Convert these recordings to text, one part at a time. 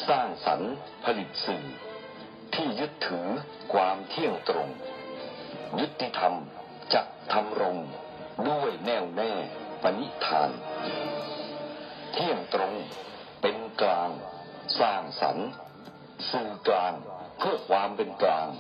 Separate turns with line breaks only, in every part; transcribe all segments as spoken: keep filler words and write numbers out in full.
สร้างสรรค์ผลิตสื่อที่ยึดถือความเที่ยงตรงยุติธรรมจะทำรงด้วยแน่วแน่ปณิธานเที่ยงตรงเป็นกลางสร้างสรรค์สื่อกลางเพื่อความเป็นกลาง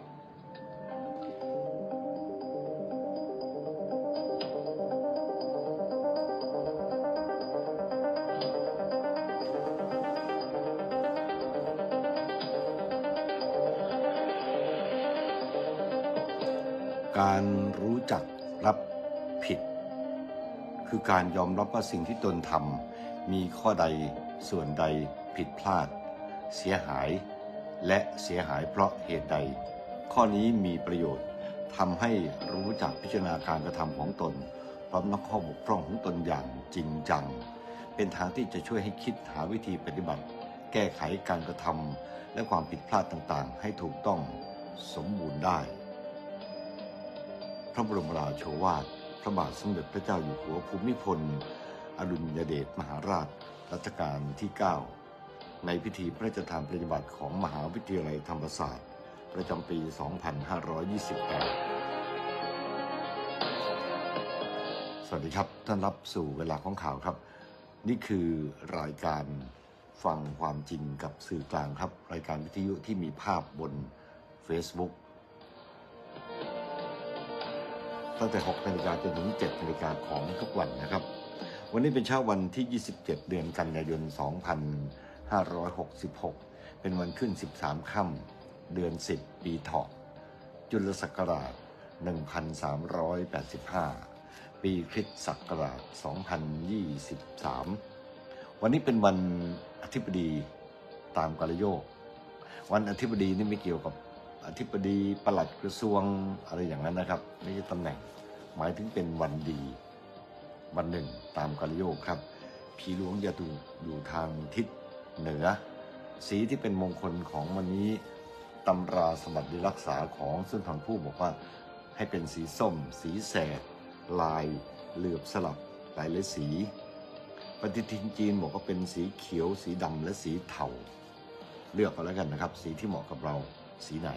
การรู้จักรับผิดคือการยอมรับว่าสิ่งที่ตนทำมีข้อใดส่วนใดผิดพลาดเสียหายและเสียหายเพราะเหตุใดข้อนี้มีประโยชน์ทำให้รู้จักพิจารณาการกระทำของตนพร้อมนักข้อบกพร่องของตนอย่างจริงจังเป็นทางที่จะช่วยให้คิดหาวิธีปฏิบัติแก้ไขการกระทำและความผิดพลาดต่างๆให้ถูกต้องสมบูรณ์ได้พระบรมราโชวาทพระบาทสมเด็จพระเจ้าอยู่หัวภูมิพลอดุลยเดชมหาราชรัชกาลที่เก้าในพิธีพระราชทานปฏิบัติของมหาวิทยาลัยธรรมศาสตร์ประจำปี สองพันห้าร้อยยี่สิบแปด สวัสดีครับต้อนรับสู่เวลาของข่าวครับนี่คือรายการฟังความจริงกับสื่อกลางครับรายการวิทยุที่มีภาพบน Facebookตั้งแต่ หกนาฬิกา จนถึง เจ็ดนาฬิกาของทุกวันนะครับวันนี้เป็นเช้าวันที่ ยี่สิบเจ็ด เดือนกันยายน สองพันห้าร้อยหกสิบหก เป็นวันขึ้น สิบสาม ค่ำเดือน สิบ ปีเถาะจุลศักราช หนึ่งพันสามร้อยแปดสิบห้า ปีคริสตศักราช สองพันยี่สิบสาม วันนี้เป็นวันอธิบดีตามกาลโยกวันอธิบดีนี่ไม่เกี่ยวกับอธิบดีปลัดกระทรวงอะไรอย่างนั้นนะครับไม่ใช่ตำแหน่งหมายถึงเป็นวันดีวันหนึ่งตามกาลโยกครับผีหลวงจะถูกอยู่ทางทิศเหนือสีที่เป็นมงคลของวันนี้ตำราสมบัติรักษาของสุนทรภู่บอกว่าให้เป็นสีส้มสีแสดลายเหลือบสลับหลายเลยสีปฏิทินจีนบอกว่าเป็นสีเขียวสีดำและสีเทาเลือกเอาแล้วกันนะครับสีที่เหมาะกับเราสีไหน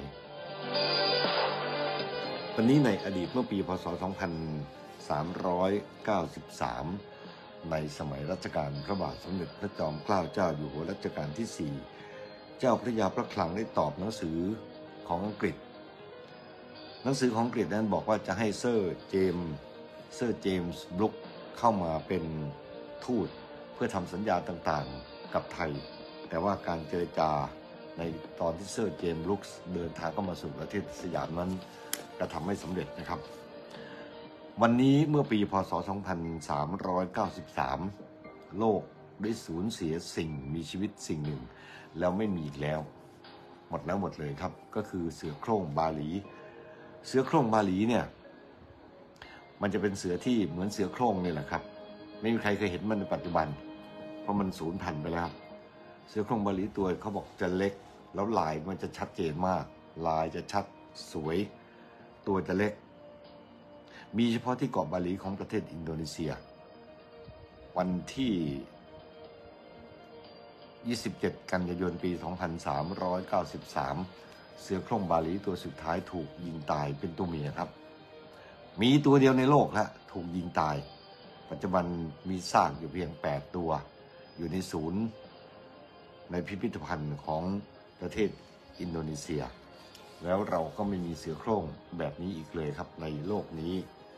วันนี้ในอดีตเมื่อปีพ.ศ. สองพันสามร้อยเก้าสิบสามในสมัยรัชกาลพระบาทสมเด็จพระจอมเกล้าเจ้าอยู่หัวรัชกาลที่สี่เจ้าพระยาพระคลังได้ตอบหนังสือของอังกฤษหนังสือของอังกฤษนั้นบอกว่าจะให้เซอร์เจมส์เซอร์เจมส์บลุกเข้ามาเป็นทูตเพื่อทำสัญญาต่างๆกับไทยแต่ว่าการเจรจาในตอนที่เซอร์เจมส์บลุกเดินทางเข้ามาสู่ประเทศสยามนั้นกระทำไม่สำเร็จนะครับวันนี้เมื่อปีพ.ศ. สองพันสามร้อยเก้าสิบสามโลกได้สูญเสียสิ่งมีชีวิตสิ่งหนึ่งแล้วไม่มีอีกแล้วหมดแล้วหมดเลยครับก็คือเสือโคร่งบาหลีเสือโคร่งบาหลีเนี่ยมันจะเป็นเสือที่เหมือนเสือโคร่งนี่แหละครับไม่มีใครเคยเห็นมันในปัจจุบันเพราะมันสูญพันธุ์ไปแล้วเสือโคร่งบาหลีตัวเขาบอกจะเล็กแล้วลายมันจะชัดเจนมากลายจะชัดสวยตัวจะเล็กมีเฉพาะที่เกาะบาหลีของประเทศอินโดนีเซียวันที่ยี่สิบเจ็ดกันยายนปีสองพันสามร้อยเก้าสิบสามเสือโคร่งบาหลีตัวสุดท้ายถูกยิงตายเป็นตัวเมียครับมีตัวเดียวในโลกแล้วถูกยิงตายปัจจุบันมีซากอยู่เพียงแปดตัวอยู่ในศูนย์ในพิพิธภัณฑ์ของประเทศอินโดนีเซียแล้วเราก็ไม่มีเสือโคร่งแบบนี้อีกเลยครับในโลกนี้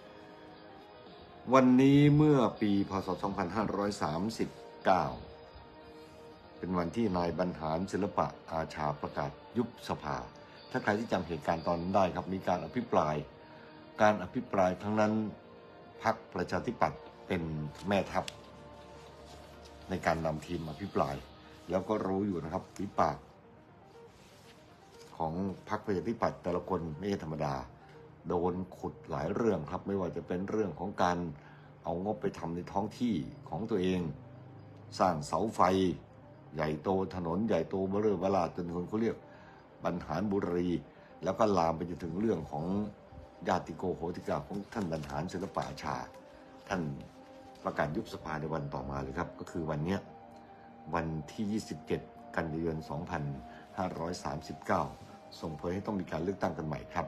วันนี้เมื่อปีพ.ศ. สองพันห้าร้อยสามสิบเก้าเป็นวันที่นายบรรหารศิลปะอาชาประกาศยุบสภาถ้าใครที่จำเหตุการณ์ตอนนั้นได้ครับมีการอภิปรายการอภิปรายครั้งนั้นพรรคประชาธิปัตย์เป็นแม่ทัพในการนำทีมอภิปรายแล้วก็รู้อยู่นะครับวิปากของพรรคประชาธิปัตย์แต่ละคนไม่ใช่ธรรมดาโดนขุดหลายเรื่องครับไม่ว่าจะเป็นเรื่องของการเอางบไปทำในท้องที่ของตัวเองสร้างเสาไฟใหญ่โตถนนใหญ่โตเบ้อเร่อเบ้อร่าจนคนเขาเรียกบรรหารบุรีแล้วก็ลามไปจนถึงเรื่องของญาติโกโหติกาของท่านบรรหารศิลปะอาชาท่านประกาศยุบสภาในวันต่อมาเลยครับก็คือวันนี้วันที่ยี่สิบเจ็ดกันยายน สองพันห้าร้อยสามสิบเก้า ส่งผลให้ต้องมีการเลือกตั้งกันใหม่ครับ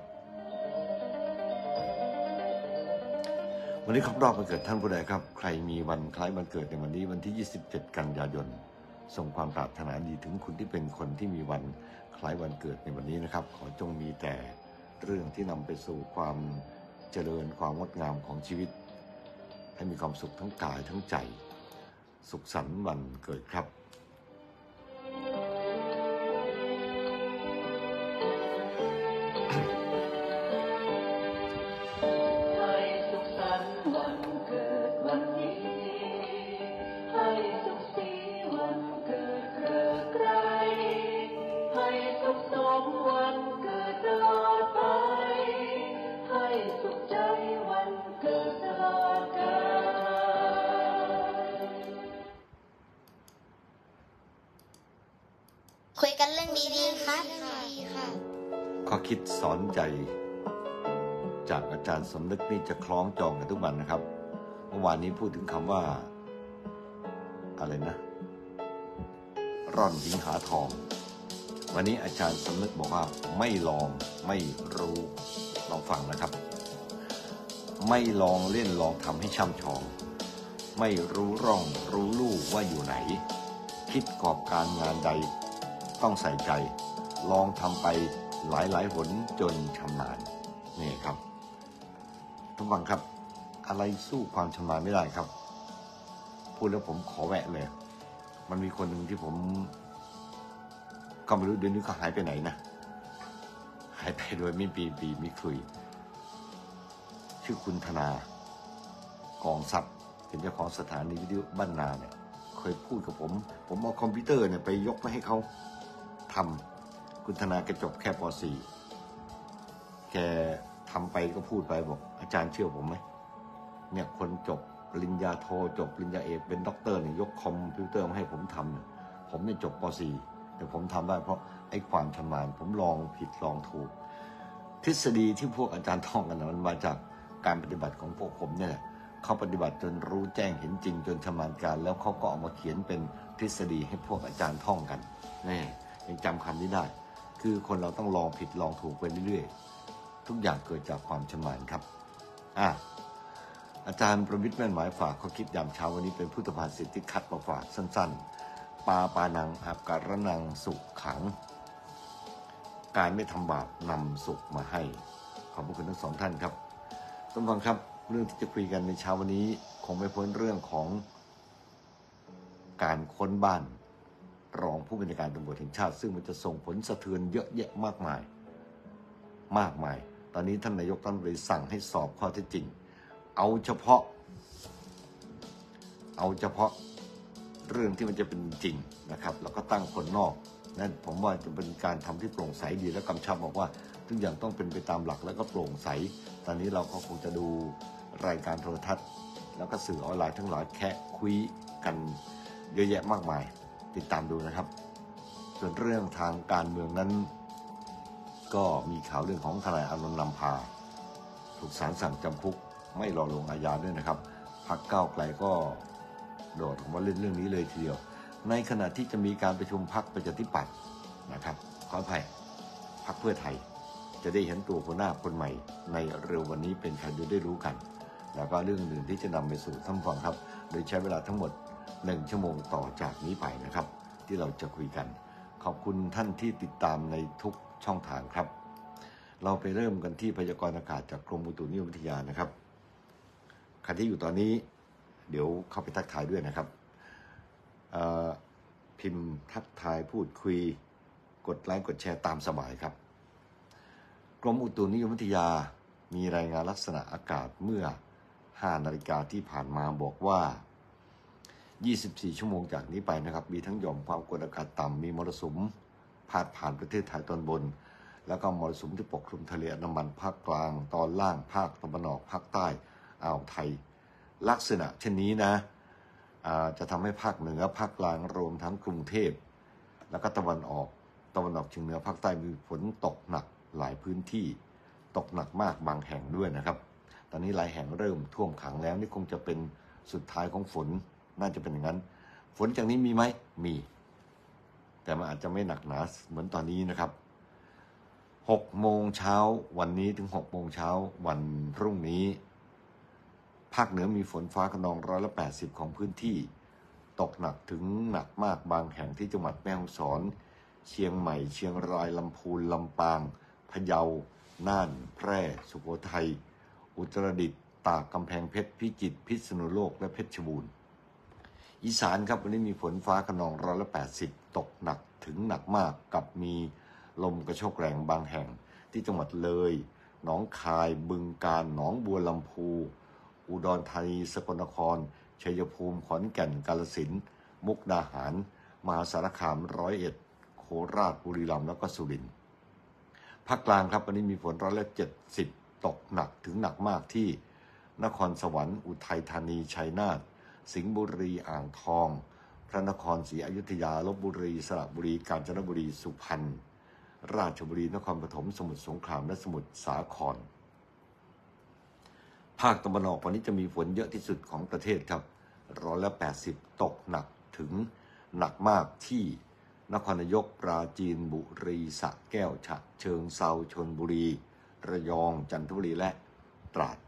วันนี้ครบรอบวันเกิดท่านผู้ใดครับใครมีวันคล้ายวันเกิดในวันนี้วันที่ยี่สิบเจ็ดกันยายนส่งความปรารถนาดีถึงคุณที่เป็นคนที่มีวันคล้ายวันเกิดในวันนี้นะครับขอจงมีแต่เรื่องที่นำไปสู่ความเจริญความงดงามของชีวิตให้มีความสุขทั้งกายทั้งใจสุขสันต์วันเกิดครับ
คุยกันเรื่องดีๆครับ
ข้อคิดสอนใจจากอาจารย์สมนึกนี่จะคล้องจองกันทุกวันนะครับเมื่อวานนี้พูดถึงคำว่าอะไรนะร่อนหญิงหาทองวันนี้อาจารย์สมนึกบอกว่าไม่ลองไม่รู้ลองฟังนะครับไม่ลองเล่นลองทำให้ช่ำชองไม่รู้ร่องรู้ลู่ว่าอยู่ไหนคิดกอบการงานใดต้องใส่ใจลองทำไปหลายหลายหนจนชำนาญนี่ครับทุกฟังครับอะไรสู้ความชำนาญไม่ได้ครับพูดแล้วผมขอแวะเลยมันมีคนหนึ่งที่ผมก็ไม่รู้เดี๋ยวนี้เขาหายไปไหนนะหายไปโดยไม่ปีปีไม่คุยชื่อคุณธนากองทรัพย์เป็นเจ้าของสถานีวิทยุบ้านนาเนี่ยเคยพูดกับผมผมเอาคอมพิวเตอร์เนี่ยไปยกมาให้เขาทำคุณธนาแกจบแค่ป .สี่ แกทำไปก็พูดไปบอกอาจารย์เชื่อผมไหมเนี่ยคนจบปริญญาโทจบปริญญาเอกเป็นด็อกเตอร์เนี่ยยกคอมพิวเตอร์มาให้ผมทำเนี่ยผมเนี่ยจบป .สี่ แต่ผมทำได้เพราะไอ้ความชำนาญผมลองผิดลองถูกทฤษฎีที่พวกอาจารย์ท่องกันนะมันมาจากการปฏิบัติของพวกผมเนี่ยเขาปฏิบัติจนรู้แจ้งเห็นจริงจนชำนาญการแล้วเขาก็เอามาเขียนเป็นทฤษฎีให้พวกอาจารย์ท่องกันนี่ยังจำคำนี้ได้คือคนเราต้องลองผิดลองถูกไปเรื่อยๆทุกอย่างเกิดจากความชำนาญครับอ่ะอาจารย์ประวิตรแม่นหมายฝากข้อคิดยามเช้าวันนี้เป็นพุทธภาษิตที่คัดมาฝากสั้นๆปาปานังอาบการนังสุขขังการไม่ทำบาปนำสุขมาให้ขอบคุณทั้งสองท่านครับท่านผู้ฟังครับเรื่องที่จะคุยกันในเช้าวันนี้คงไม่พ้นเรื่องของการค้นบ้านรองผู้บัญชาการตำรวจแห่งชาติซึ่งมันจะส่งผลสะเทือนเยอะแยะมากมายมากมายตอนนี้ท่านนายกรัฐมนตรีสั่งให้สอบข้อเท็จจริงเอาเฉพาะเอาเฉพาะเรื่องที่มันจะเป็นจริงนะครับแล้วก็ตั้งคนนอกนั่นผมว่าจะเป็นการทำที่โปร่งใสดีและกำชับบอกว่าทุกอย่างต้องเป็นไปตามหลักแล้วก็โปร่งใสตอนนี้เราก็คงจะดูรายการโทรทัศน์แล้วก็สื่อออนไลน์ทั้งหลายแค่คุยกันเยอะแยะมากมายติดตามดูนะครับส่วนเรื่องทางการเมืองนั้นก็มีข่าวเรื่องของทนายอานนท์นำพาถูกศาลสั่งจำคุกไม่รอลงอาญาด้วยนะครับพรรคก้าวไกลก็โดดออกมาเล่นเรื่องนี้เลยทีเดียวในขณะที่จะมีการประชุมพรรคประชาธิปัตย์นะครับขออภัยพรรคเพื่อไทยจะได้เห็นตัวหัวหน้าคนใหม่ในเร็ววันนี้เป็นใครจะได้รู้กันแล้วก็เรื่องอื่นที่จะนำไปสู่ท่านฟังครับโดยใช้เวลาทั้งหมดหนึ่งชั่วโมงต่อจากนี้ไปนะครับที่เราจะคุยกันขอบคุณท่านที่ติดตามในทุกช่องทางครับเราไปเริ่มกันที่พยากรณ์อากาศจากกรมอุตุนิยมวิทยานะครับใครที่อยู่ตอนนี้เดี๋ยวเข้าไปทักทายด้วยนะครับพิมพ์ทักทายพูดคุยกดไลค์กดแชร์ตามสบายครับกรมอุตุนิยมวิทยามีรายงานลักษณะอากาศเมื่อห้านาฬิกาที่ผ่านมาบอกว่ายี่สิบสี่ชั่วโมงจากนี้ไปนะครับมีทั้งหย่อมความกดอากาศต่ำมีมรสุมพาดผ่านประเทศไทยตอนบนแล้วก็มรสุมที่ปกคลุมทะเลอันดามันภาคกลางตอนล่างภาคตะวันออกภาคใต้อ่าวไทยลักษณะเช่นนี้นะจะทำให้ภาคเหนือภาคกลางรวมทั้งกรุงเทพแล้วก็ตะวันออกตะวันออกเฉียงเหนือภาคใต้มีฝนตกหนักหลายพื้นที่ตกหนักมากบางแห่งด้วยนะครับตอนนี้หลายแห่งเริ่มท่วมขังแล้วนี่คงจะเป็นสุดท้ายของฝนน่าจะเป็นอย่างนั้นฝนจากนี้มีไหมมีแต่มันอาจจะไม่หนักหนาเหมือนตอนนี้นะครับหกโมงเช้าวันนี้ถึงหกโมงเช้าวันพรุ่งนี้ภาคเหนือมีฝนฟ้าคะนองร้อยละแปดสิบของพื้นที่ตกหนักถึงหนักมากบางแห่งที่จังหวัดแม่ฮ่องสอนเชียงใหม่เชียงรายลำพูนลำปางพะเยาน่านแพร่สุโขทัยอุตรดิตถ์ตากกำแพงเพชรพิจิตรพิษณุโลกและเพชรบูรณ์อีสานครับวันนี้มีฝนฟ้าคะนองร้อยละแปดสิบตกหนักถึงหนักมากกับมีลมกระโชกแรงบางแห่งที่จังหวัดเลยหนองคายบึงกาฬหนองบัวลำพูอุดรธานีสกลนครชัยภูมิขอนแก่นกาฬสินธุ์มุกดาหารมหาสารคามร้อยเอ็ดโคราชบุรีรัมย์แล้วก็สุรินทร์ภาคกลางครับวันนี้มีฝนร้อยละเจ็ดสิบตกหนักถึงหนักมากที่นครสวรรค์อุทัยธานีชัยนาทสิงห์บุรีอ่างทองพระนครศรีอยุธยาลพบุรีสระบุรีกาญจนบุรีสุพรรณราชบุรีนครปฐมสมุทรสงครามและสมุทรสาครภาคตะวันออกวันนี้จะมีฝนเยอะที่สุดของประเทศครับร้อยละแปดสิบตกหนักถึงหนักมากที่นครนายกปราจีนบุรีสระแก้วฉะเชิงเทราชลบุรีระยองจันทบุรีและตราด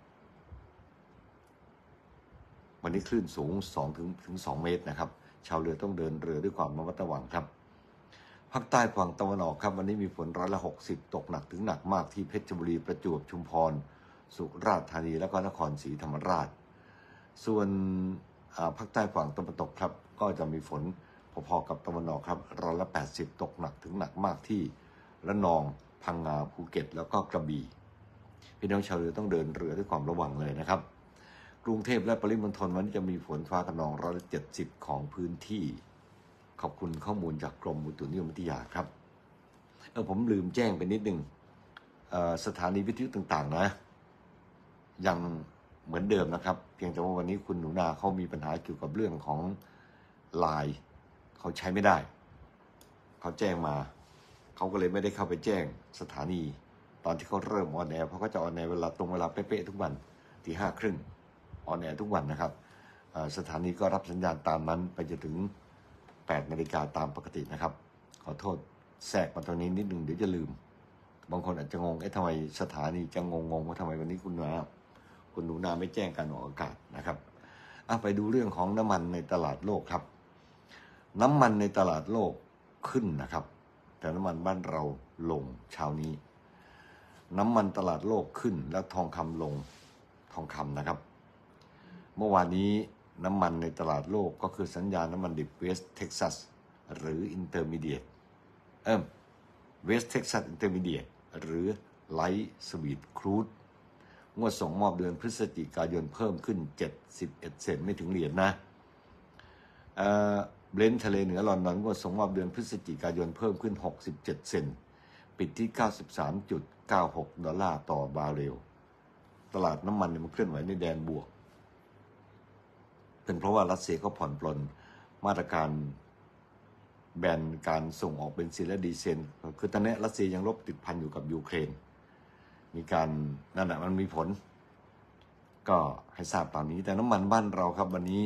วันนี้คลื่นสูงสองถึงสองเมตรนะครับชาวเรือต้องเดินเรือด้วยความระมัดระวังครับภาคใต้ฝั่งตะวันออกครับวันนี้มีฝนร้อยละหกสิบตกหนักถึงหนักมากที่เพชรบุรีประจวบชุมพรสุราษฎร์ธานีและก็นครศรีธรรมราชส่วนภาคใต้ฝั่งตะวันตกครับก็จะมีฝนพอๆกับตะวันออกครับร้อยละแปดสิบตกหนักถึงหนักมากที่ระนองพังงาภูเก็ตแล้วก็กระบี่พี่น้องชาวเรือต้องเดินเรือด้วยความระวังเลยนะครับกรุงเทพและปริมณฑลวันนี้จะมีฝนฟ้าคะนองร้อยละเจ็ดสิบของพื้นที่ขอบคุณข้อมูลจากกรมอุตุนิยมวิทยาครับเออผมลืมแจ้งไปนิดนึงสถานีวิทยุต่างๆนะยังเหมือนเดิมนะครับเพียงแต่ว่าวันนี้คุณหนูนาเขามีปัญหาเกี่ยวกับเรื่องของไลน์เขาใช้ไม่ได้เขาแจ้งมาเขาก็เลยไม่ได้เข้าไปแจ้งสถานีตอนที่เขาเริ่มออนแอร์เพราะเขาจะออนแอร์เวลาตรงเวลาเป๊ะๆทุกวันที่ห้าครึ่งออนแอร์ทุกวันนะครับสถานีก็รับสัญญาณตามนั้นไปจนถึงแปดนาฬิกาตามปกตินะครับขอโทษแทรกมาตรงนี้นิดนึงเดี๋ยวจะลืมบางคนอาจจะงงเอ๊ะทำไมสถานีจะงงงว่าทำไมวันนี้คุณหนูนาคุณหนูนาไม่แจ้งการออกอากาศนะครับไปดูเรื่องของน้ำมันในตลาดโลกครับน้ำมันในตลาดโลกขึ้นนะครับแต่น้ำมันบ้านเราลงเช้านี้น้ำมันตลาดโลกขึ้นแล้วทองคำลงทองคำนะครับเมื่อวานนี้น้ำมันในตลาดโลกก็คือสัญญาณน้ำมันดิบเวสเท็กซัสหรืออินเตอร์มีเดียตเอิ่มเวสเท็กซัสอินเตอร์มีเดียตหรือไลท์สวีทครูดงวดส่งมอบเดือนพฤศจิกายนเพิ่มขึ้นเจ็ดสิบเอ็ดเซนต์ไม่ถึงเหรียญนะเอ่อเบรนท์ทะเลเหนือลอนดอนงวดส่งมอบเดือนพฤศจิกายนเพิ่มขึ้นหกสิบเจ็ดเซนต์ปิดที่ เก้าสิบสามจุดเก้าหก ดอลลาร์ต่อบาร์เรลตลาดน้ำมันมันเคลื่อนไหวในแดนบวกเป็นเพราะว่ารัสเซียก็ผ่อนปลนมาตรการแบนการส่งออกเบนซินและดีเซลคือตอนนี้รัสเซียยังรบติดพันอยู่กับยูเครนมีการนั่นแหละมันมีผลก็ให้ทราบตามนี้แต่น้ำมันบ้านเราครับวันนี้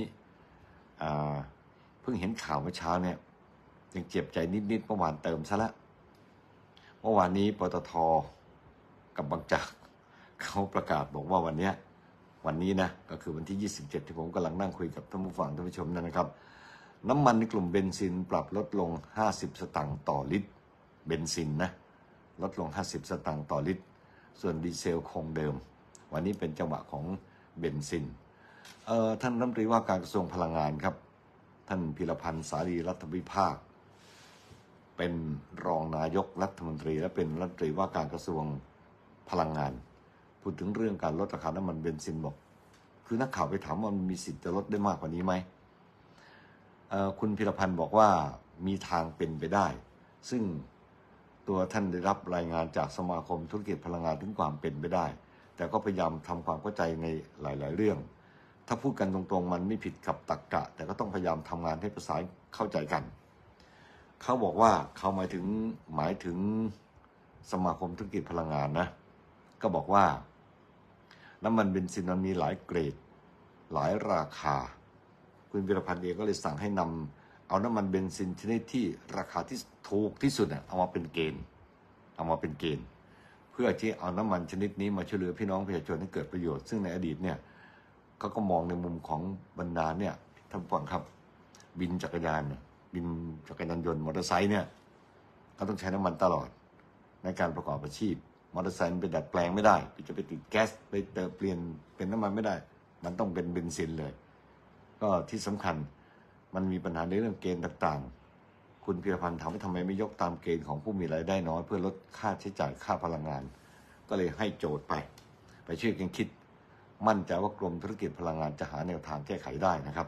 เพิ่งเห็นข่าวเมื่อเช้าเนี่ยยังเจ็บใจนิดๆเมื่อวานเติมซะละเมื่อวานนี้ปตท.กับบางจากเขาประกาศบอกว่าวันนี้วันนี้นะก็คือวันที่ยี่สิบเจ็ดที่ผมกำลังนั่งคุยกับท่านผู้ฟังท่านผู้ชมนั่นนะครับน้ำมันในกลุ่มเบนซินปรับลดลงห้าสิบสตางค์ต่อลิตรเบนซินนะลดลงห้าสิบสตางค์ต่อลิตรส่วนดีเซลคงเดิมวันนี้เป็นจังหวะของเบนซินเอ่อท่านรัฐมนตรีว่าการกระทรวงพลังงานครับท่านพิรพันธ์สารีรัฐวิภาคเป็นรองนายกรัฐมนตรีและเป็นรัฐมนตรีว่าการกระทรวงพลังงานพูดถึงเรื่องการลดราคาน้ำมันเบนซินบอกคือนักข่าวไปถามว่ามันมีสิทธิ์จะลดได้มากกว่านี้ไหมคุณพิรพันธ์บอกว่ามีทางเป็นไปได้ซึ่งตัวท่านได้รับรายงานจากสมาคมธุรกิจพลังงานถึงความเป็นไปได้แต่ก็พยายามทำความเข้าใจในหลายๆเรื่องถ้าพูดกันตรงๆมันไม่ผิดกับตรรกะแต่ก็ต้องพยายามทำงานให้ภาษาเข้าใจกันเขาบอกว่าเขาหมายถึงหมายถึงสมาคมธุรกิจพลังงานนะก็บอกว่าน้ำมันเบนซินมันมีหลายเกรดหลายราคาคุณพิรพันธ์เองก็เลยสั่งให้นำเอาน้ำมันเบนซินชนิดที่ราคาที่ถูกที่สุดเอามาเป็นเกณฑ์เอามาเป็นเกณฑ์เพื่อที่เอาน้ำมันชนิดนี้มาช่วยเหลือพี่น้องประชาชนให้เกิดประโยชน์ซึ่งในอดีตเนี่ยเขาก็มองในมุมของบรรดาเนี่ยท่านผู้ฟังครับบินจักรยานเนี่ยบินจักรยานยนต์มอเตอร์ไซค์เนี่ยเขาต้องใช้น้ำมันตลอดในการประกอบอาชีพมอเตอร์ไซค์มันเป็นดัดแปลงไม่ได้จะไปติดแก๊สไปเติมเปลี่ยนเป็นน้ำมันไม่ได้มันต้องเป็นเบนซินเลยก็ที่สำคัญมันมีปัญหาในเรื่องเกณฑ์ต่างๆคุณพีรพันธ์ถามว่าทำไมไม่ยกตามเกณฑ์ของผู้มีรายได้น้อยเพื่อลดค่าใช้จ่ายค่าพลังงานก็เลยให้โจทย์ไปไปช่วยกันคิดมั่นใจว่ากรมธุรกิจพลังงานจะหาแนวทางแก้ไขได้นะครับ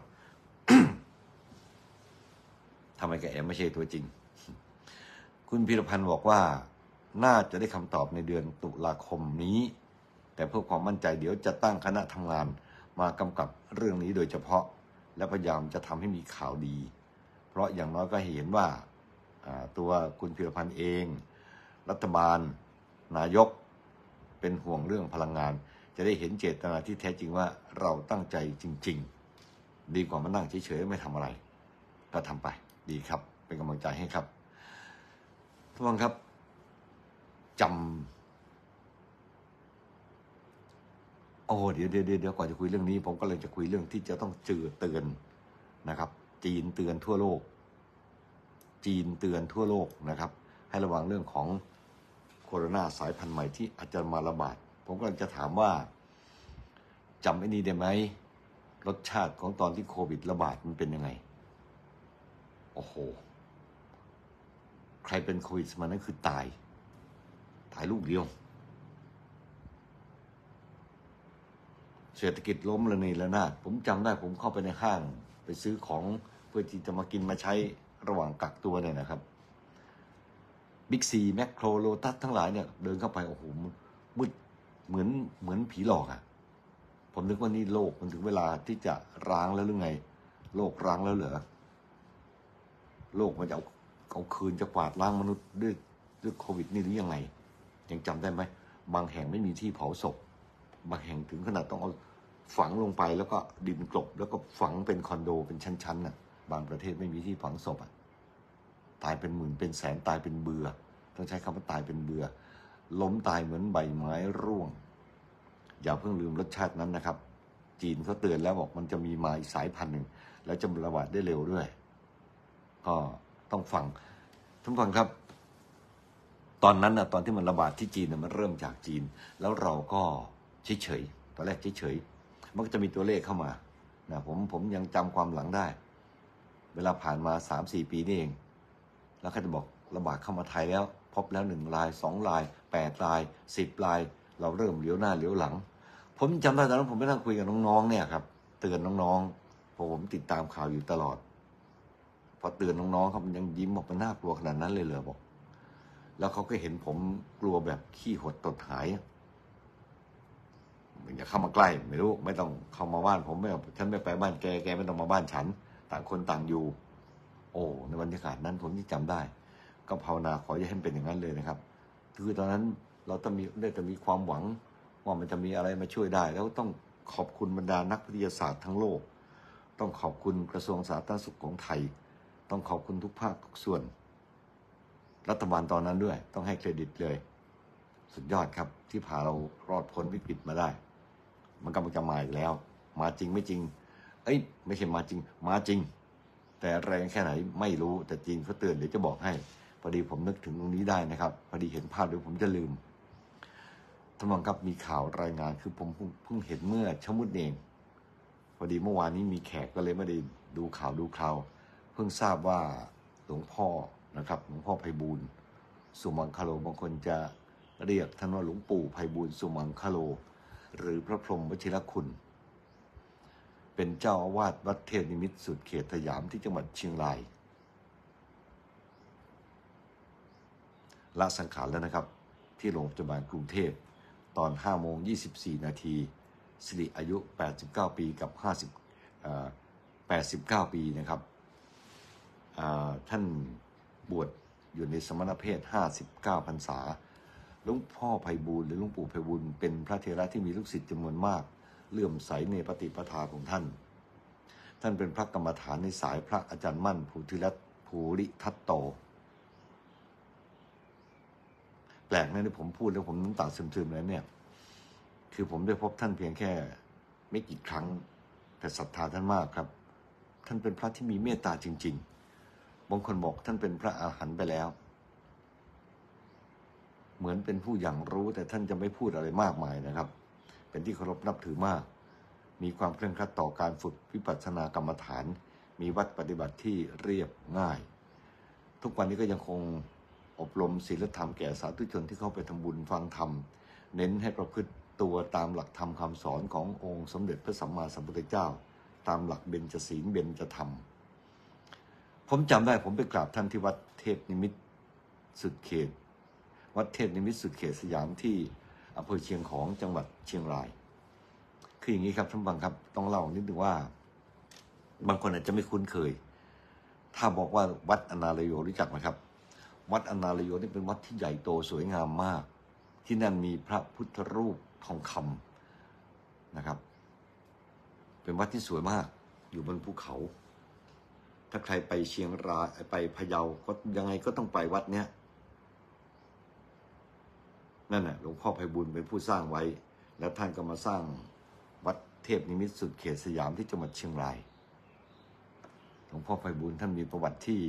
ทำไมแกแอมไม่ใช่ตัวจริง คุณพีรพันธ์บอกว่าน่าจะได้คำตอบในเดือนตุลาคมนี้แต่เพื่อความมั่นใจเดี๋ยวจะตั้งคณะทำงานมากำกับเรื่องนี้โดยเฉพาะและพยายามจะทำให้มีข่าวดีเพราะอย่างน้อยก็เห็นว่าตัวคุณพีรพันธ์เองรัฐบาลนายกเป็นห่วงเรื่องพลังงานจะได้เห็นเจตนาที่แท้จริงว่าเราตั้งใจจริงๆดีกว่ามานั่งเฉยๆไม่ทำอะไรก็ทำไปดีครับเป็นกำลังใจให้ครับทุกท่านครับจำโอ้เดี๋ยวเดี๋ยวเดี๋ยวก่อนจะคุยเรื่องนี้ผมก็เลยจะคุยเรื่องที่จะต้องเจอเตือนนะครับจีนเตือนทั่วโลกจีนเตือนทั่วโลกนะครับให้ระวังเรื่องของโคโรนาสายพันธุ์ใหม่ที่อาจจะมาระบาดผมก็จะถามว่าจำไอ้นี่ได้ไหมรสชาติของตอนที่โควิดระบาดมันเป็นยังไงโอ้โหใครเป็นโควิดสมัยนั้นคือตายตายลูกเดียวเศรษฐกิจล้มละเนระนาดผมจำได้ผมเข้าไปในห้างไปซื้อของเพื่อที่จะมากินมาใช้ระหว่างกักตัวเนี่ยนะครับบิ๊กซีแมคโครโลตัสทั้งหลายเนี่ยเดินเข้าไปโอ้โหมืดเหมือนเหมือนผีหลอกอ่ะผมนึกว่านี่โลกมันถึงเวลาที่จะร้างแล้วหรือไงโลกร้างแล้วเหรอโลกมันจะเอาเอาคืนจะกวาดล้างมนุษย์ด้วยด้วยโควิดนี่หรือยังไงยังจำได้ไหมบางแห่งไม่มีที่เผาศพบางแห่งถึงขนาดต้องเอาฝังลงไปแล้วก็ดินกลบแล้วก็ฝังเป็นคอนโดเป็นชั้นๆน่ะบางประเทศไม่มีที่ฝังศพอ่ะตายเป็นหมื่นเป็นแสนตายเป็นเบื่อต้องใช้คำว่าตายเป็นเบื่อล้มตายเหมือนใบไม้ร่วงอย่าเพิ่งลืมรสชาตินั้นนะครับจีนเขาเตือนแล้วบอกมันจะมีมาอีกสายพันธุ์หนึ่งแล้วจะระบาดได้เร็วด้วยก็ต้องฟังท่านฟังครับตอนนั้นนะตอนที่มันระบาดที่จีนนะมันเริ่มจากจีนแล้วเราก็เฉยๆตอนแรกเฉยๆมันก็จะมีตัวเลขเข้ามานะผมผมยังจำความหลังได้เวลาผ่านมา สามสี่ ปีนี่เองแล้วเขาจะบอกระบาดเข้ามาไทยแล้วพบแล้วหนึ่งรายสองรายแปดรายสิบรายเราเริ่มเลี้ยวหน้าเลี้ยวหลังผมจำได้ตอนนั้นผมไปนั่งคุยกับน้องๆเนี่ยครับเตือนน้องๆผมติดตามข่าวอยู่ตลอดพอเตือนน้องๆเขามันยังยิ้มบอกมันน่ากลัวขนาดนั้นเลยเหรอบอกแล้วเขาก็เห็นผมกลัวแบบขี้หดตดหายอย่าเข้ามาใกล้ไม่รู้ไม่ต้องเข้ามาบ้านผมไม่ฉันไม่ไปบ้านแกแกไม่ต้องมาบ้านฉันต่างคนต่างอยู่โอ้ในบรรยากาศนั้นผมที่จำได้ก็ภาวนาขออย่าให้เป็นอย่างนั้นเลยนะครับคือตอนนั้นเราต้องมีได้แต่มีความหวังว่ามันจะมีอะไรมาช่วยได้แล้วต้องขอบคุณบรรดานักวิทยาศาสตร์ทั้งโลกต้องขอบคุณกระทรวงสาธารณสุขของไทยต้องขอบคุณทุกภาคทุกส่วนรัฐบาลตอนนั้นด้วยต้องให้เครดิตเลยสุดยอดครับที่พาเรารอดพ้นวิกฤตมาได้มันกำลังจะมาอีกแล้วมาจริงไม่จริงเอ้ยไม่ใช่มาจริงมาจริงแต่แรงแค่ไหนไม่รู้แต่จีนเขาเตือนเดี๋ยวจะบอกให้พอดีผมนึกถึงตรงนี้ได้นะครับพอดีเห็นภาพเดี๋ยวผมจะลืมท่านผู้ชมครับมีข่าวรายงานคือผมเพิ่งเห็นเมื่อชั่วโมงเองพอดีเมื่อวานนี้มีแขกก็เลยไม่ได้ดูข่าวดูข่าวเพิ่งทราบว่าหลวงพ่อนะครับหลวงพ่อไพบูลย์สุมังคโลบางคนจะเรียกท่านว่าหลวงปู่ไพบูลย์สุมังคโลหรือพระพรหมวชิรคุณเป็นเจ้าอาวาสวัดเทพนิมิตรสุดเขตสยามที่จังหวัดเชียงรายละสังขารแล้วนะครับที่โรงพยาบาลกรุงเทพตอนห้าโมงยี่สิบสี่นาทีสิริอายุแปดสิบเก้าปีกับห้าสิบเอ่อแปดสิบเก้าปีนะครับท่านบวชอยู่ในสมณเพศห้าสิบเก้าพรรษาหลวงพ่อไพบูลย์หรือหลวงปู่ไพบูลย์เป็นพระเถระที่มีลูกศิษย์จำนวนมากเลื่อมใสในปฏิปทาของท่านท่านเป็นพระกรรมฐานในสายพระอาจารย์มั่นภูริทัตภูริทัตโตแปลกนะที่ผมพูดแล้วผมน้ำตาซึมๆเลยเนี่ยคือผมได้พบท่านเพียงแค่ไม่กี่ครั้งแต่ศรัทธาท่านมากครับท่านเป็นพระที่มีเมตตาจริงๆบางคนบอกท่านเป็นพระอรหันต์ไปแล้วเหมือนเป็นผู้อย่างรู้แต่ท่านจะไม่พูดอะไรมากมายนะครับเป็นที่เคารพนับถือมากมีความเคร่งครัดต่อการฝึกวิปัสสนากรรมฐานมีวัดปฏิบัติที่เรียบง่ายทุกวันนี้ก็ยังคงอบรมศีลธรรมแก่สาธุชนที่เข้าไปทำบุญฟังธรรมเน้นให้ประพฤติตัวตามหลักธรรมคำสอนขององค์สมเด็จพระสัมมาสัมพุทธเจ้าตามหลักเบญจศีลเบญจธรรมผมจำได้ผมไปกราบท่านที่วัดเทพนิมิตรสุดเขตวัดเทพนิมิตรสุดเขตสยามที่อำเภอเชียงของจังหวัดเชียงรายคืออย่างนี้ครับท่านผู้ฟังครับต้องเล่านิดนึงว่าบางคนอาจจะไม่คุ้นเคยถ้าบอกว่าวัดอนาลโยรู้จักไหมครับวัดอนาลโยนี่เป็นวัดที่ใหญ่โตสวยงามมากที่นั่นมีพระพุทธรูปทองคำนะครับเป็นวัดที่สวยมากอยู่บนภูเขาถ้าใครไปเชียงรายไปพะเยาก็ยังไงก็ต้องไปวัดเนี้ยนั่นแหละหลวงพ่อไพบูลย์เป็นผู้สร้างไว้แล้วท่านก็มาสร้างวัดเทพนิมิตรสุดเขตสยามที่จังหวัดเชียงรายหลวงพ่อไพบูลย์ท่านมีประวัติที่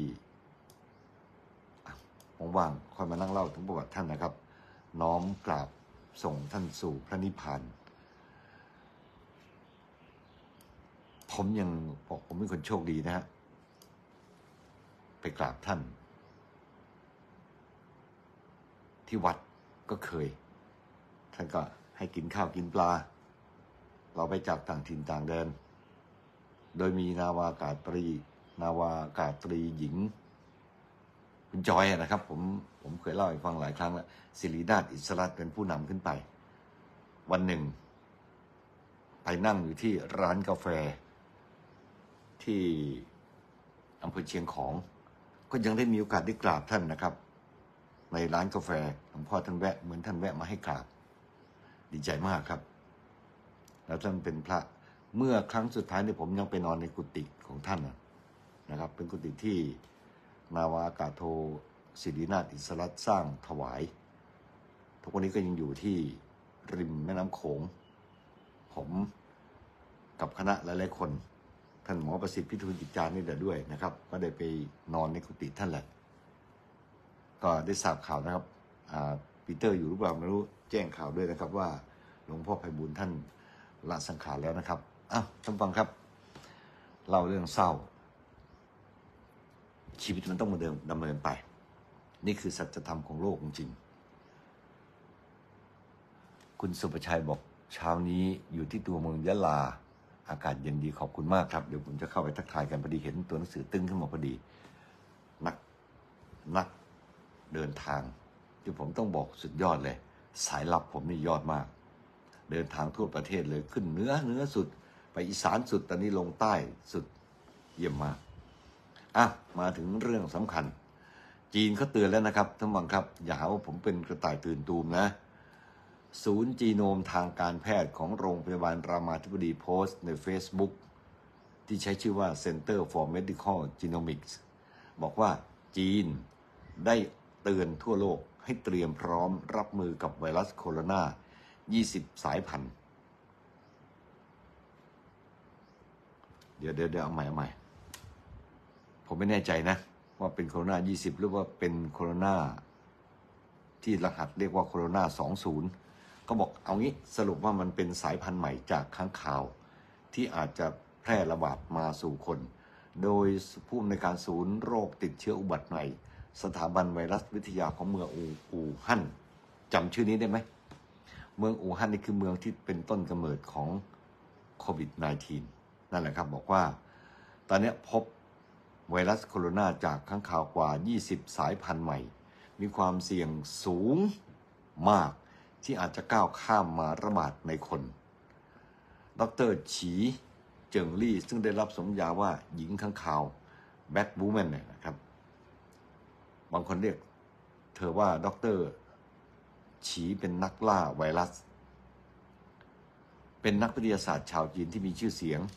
ว่างๆค่อยมานั่งเล่าถึงประวัติท่านนะครับน้อมกราบส่งท่านสู่พระนิพพานผมยังบอกผมเป็นคนโชคดีนะฮะไปกราบท่านที่วัดก็เคยท่านก็ให้กินข้าวกินปลาเราไปจากต่างถิ่นต่างแดนโดยมีนาวากาตรีนาวากาตรีหญิงคุณจอยนะครับผมผมเคยเล่าให้ฟังหลายครั้งแล้วศิรินาถอิสระเป็นผู้นำขึ้นไปวันหนึ่งไปนั่งอยู่ที่ร้านกาแฟที่อำเภอเชียงของก็ยังได้มีโอกาสได้กราบท่านนะครับในร้านกาแฟหลวงพ่อท่านแวะเหมือนท่านแวะมาให้กราบดีใจมากครับแล้วท่านเป็นพระเมื่อครั้งสุดท้ายเนี่ยผมยังไปนอนในกุฏิของท่านนะครับเป็นกุฏิที่นาวาอากาศโทศิรินาถอิสระสร้างถวายทุกวันนี้ก็ยังอยู่ที่ริมแม่น้ำโขงผมกับคณะหลายๆคนท่านหมอประสิทธิ์พิทูลจิตจารนี่แหละด้วยนะครับก็ได้ไปนอนในกุฏิท่านแหละก็ได้ทราบข่าวนะครับปีเตอร์อยู่หรือเปล่าไม่รู้แจ้งข่าวด้วยนะครับว่าหลวงพ่อไพบูลย์ท่านละสังขารแล้วนะครับอ้าวท่านฟังครับเล่าเรื่องเศร้าชีวิตมันต้องมาเดินดำเนินไปนี่คือสัจธรรมของโลกจริงๆคุณสุประชัยบอกเช้านี้อยู่ที่ตัวเมืองยะลาอากาศเย็นดีขอบคุณมากครับเดี๋ยวผมจะเข้าไปทักทายกันพอดีเห็นตัวหนังสือตึ้งขึ้นมาพอดีนักนักเดินทางที่ผมต้องบอกสุดยอดเลยสายลับผมนี่ยอดมากเดินทางทั่วประเทศเลยขึ้นเหนือเหนือสุดไปอีสานสุดตอนนี้ลงใต้สุดเยี่ยมมากอ่ะมาถึงเรื่องสำคัญจีนเขาเตือนแล้วนะครับท่านผู้ชมครับอย่าหาว่าผมเป็นกระต่ายตื่นตูมนะศูนย์จีโนมทางการแพทย์ของโรงพยาบาลรามาธิบดีโพสต์ใน Facebook ที่ใช้ชื่อว่า Center for Medical Genomics บอกว่าจีนได้เตือนทั่วโลกให้เตรียมพร้อมรับมือกับไวรัสโคโรนายี่สิบสายพันธุ์เดี๋ยวเดี๋ยวเดี๋ยวเอาใหม่เอาใหม่ผมไม่แน่ใจนะว่าเป็นโคโรนายี่สิบหรือว่าเป็นโคโรนาที่รหัสเรียกว่าโคโรนาสองสิบก็บอกเอางี้สรุปว่ามันเป็นสายพันธุ์ใหม่จากค้างคาวที่อาจจะแพร่ระบาดมาสู่คนโดยผู้อำนวยการศูนย์โรคติดเชื้ออุบัติใหม่สถาบันไวรัสวิทยาของเมืองอู่ฮั่นจำชื่อนี้ได้ไหมเมืองอู่ฮั่นนี่คือเมืองที่เป็นต้นกำเนิดของโควิด สิบเก้า นั่นแหละครับบอกว่าตอนนี้พบไวรัสโคโรนาจากค้างคาวกว่ายี่สิบสายพันธุ์ใหม่มีความเสี่ยงสูงมากที่อาจจะก้าวข้ามมาระบาดในคนดร.ฉีเจิงลี่ซึ่งได้รับสมญาว่าหญิงค้างคาวแบทวูแมนเนี่ยนะครับบางคนเรียกเธอว่าดร.ฉีเป็นนักล่าไวรัสเป็นนักวิทยาศาสตร์ชาวจีนที่มีชื่อเสียง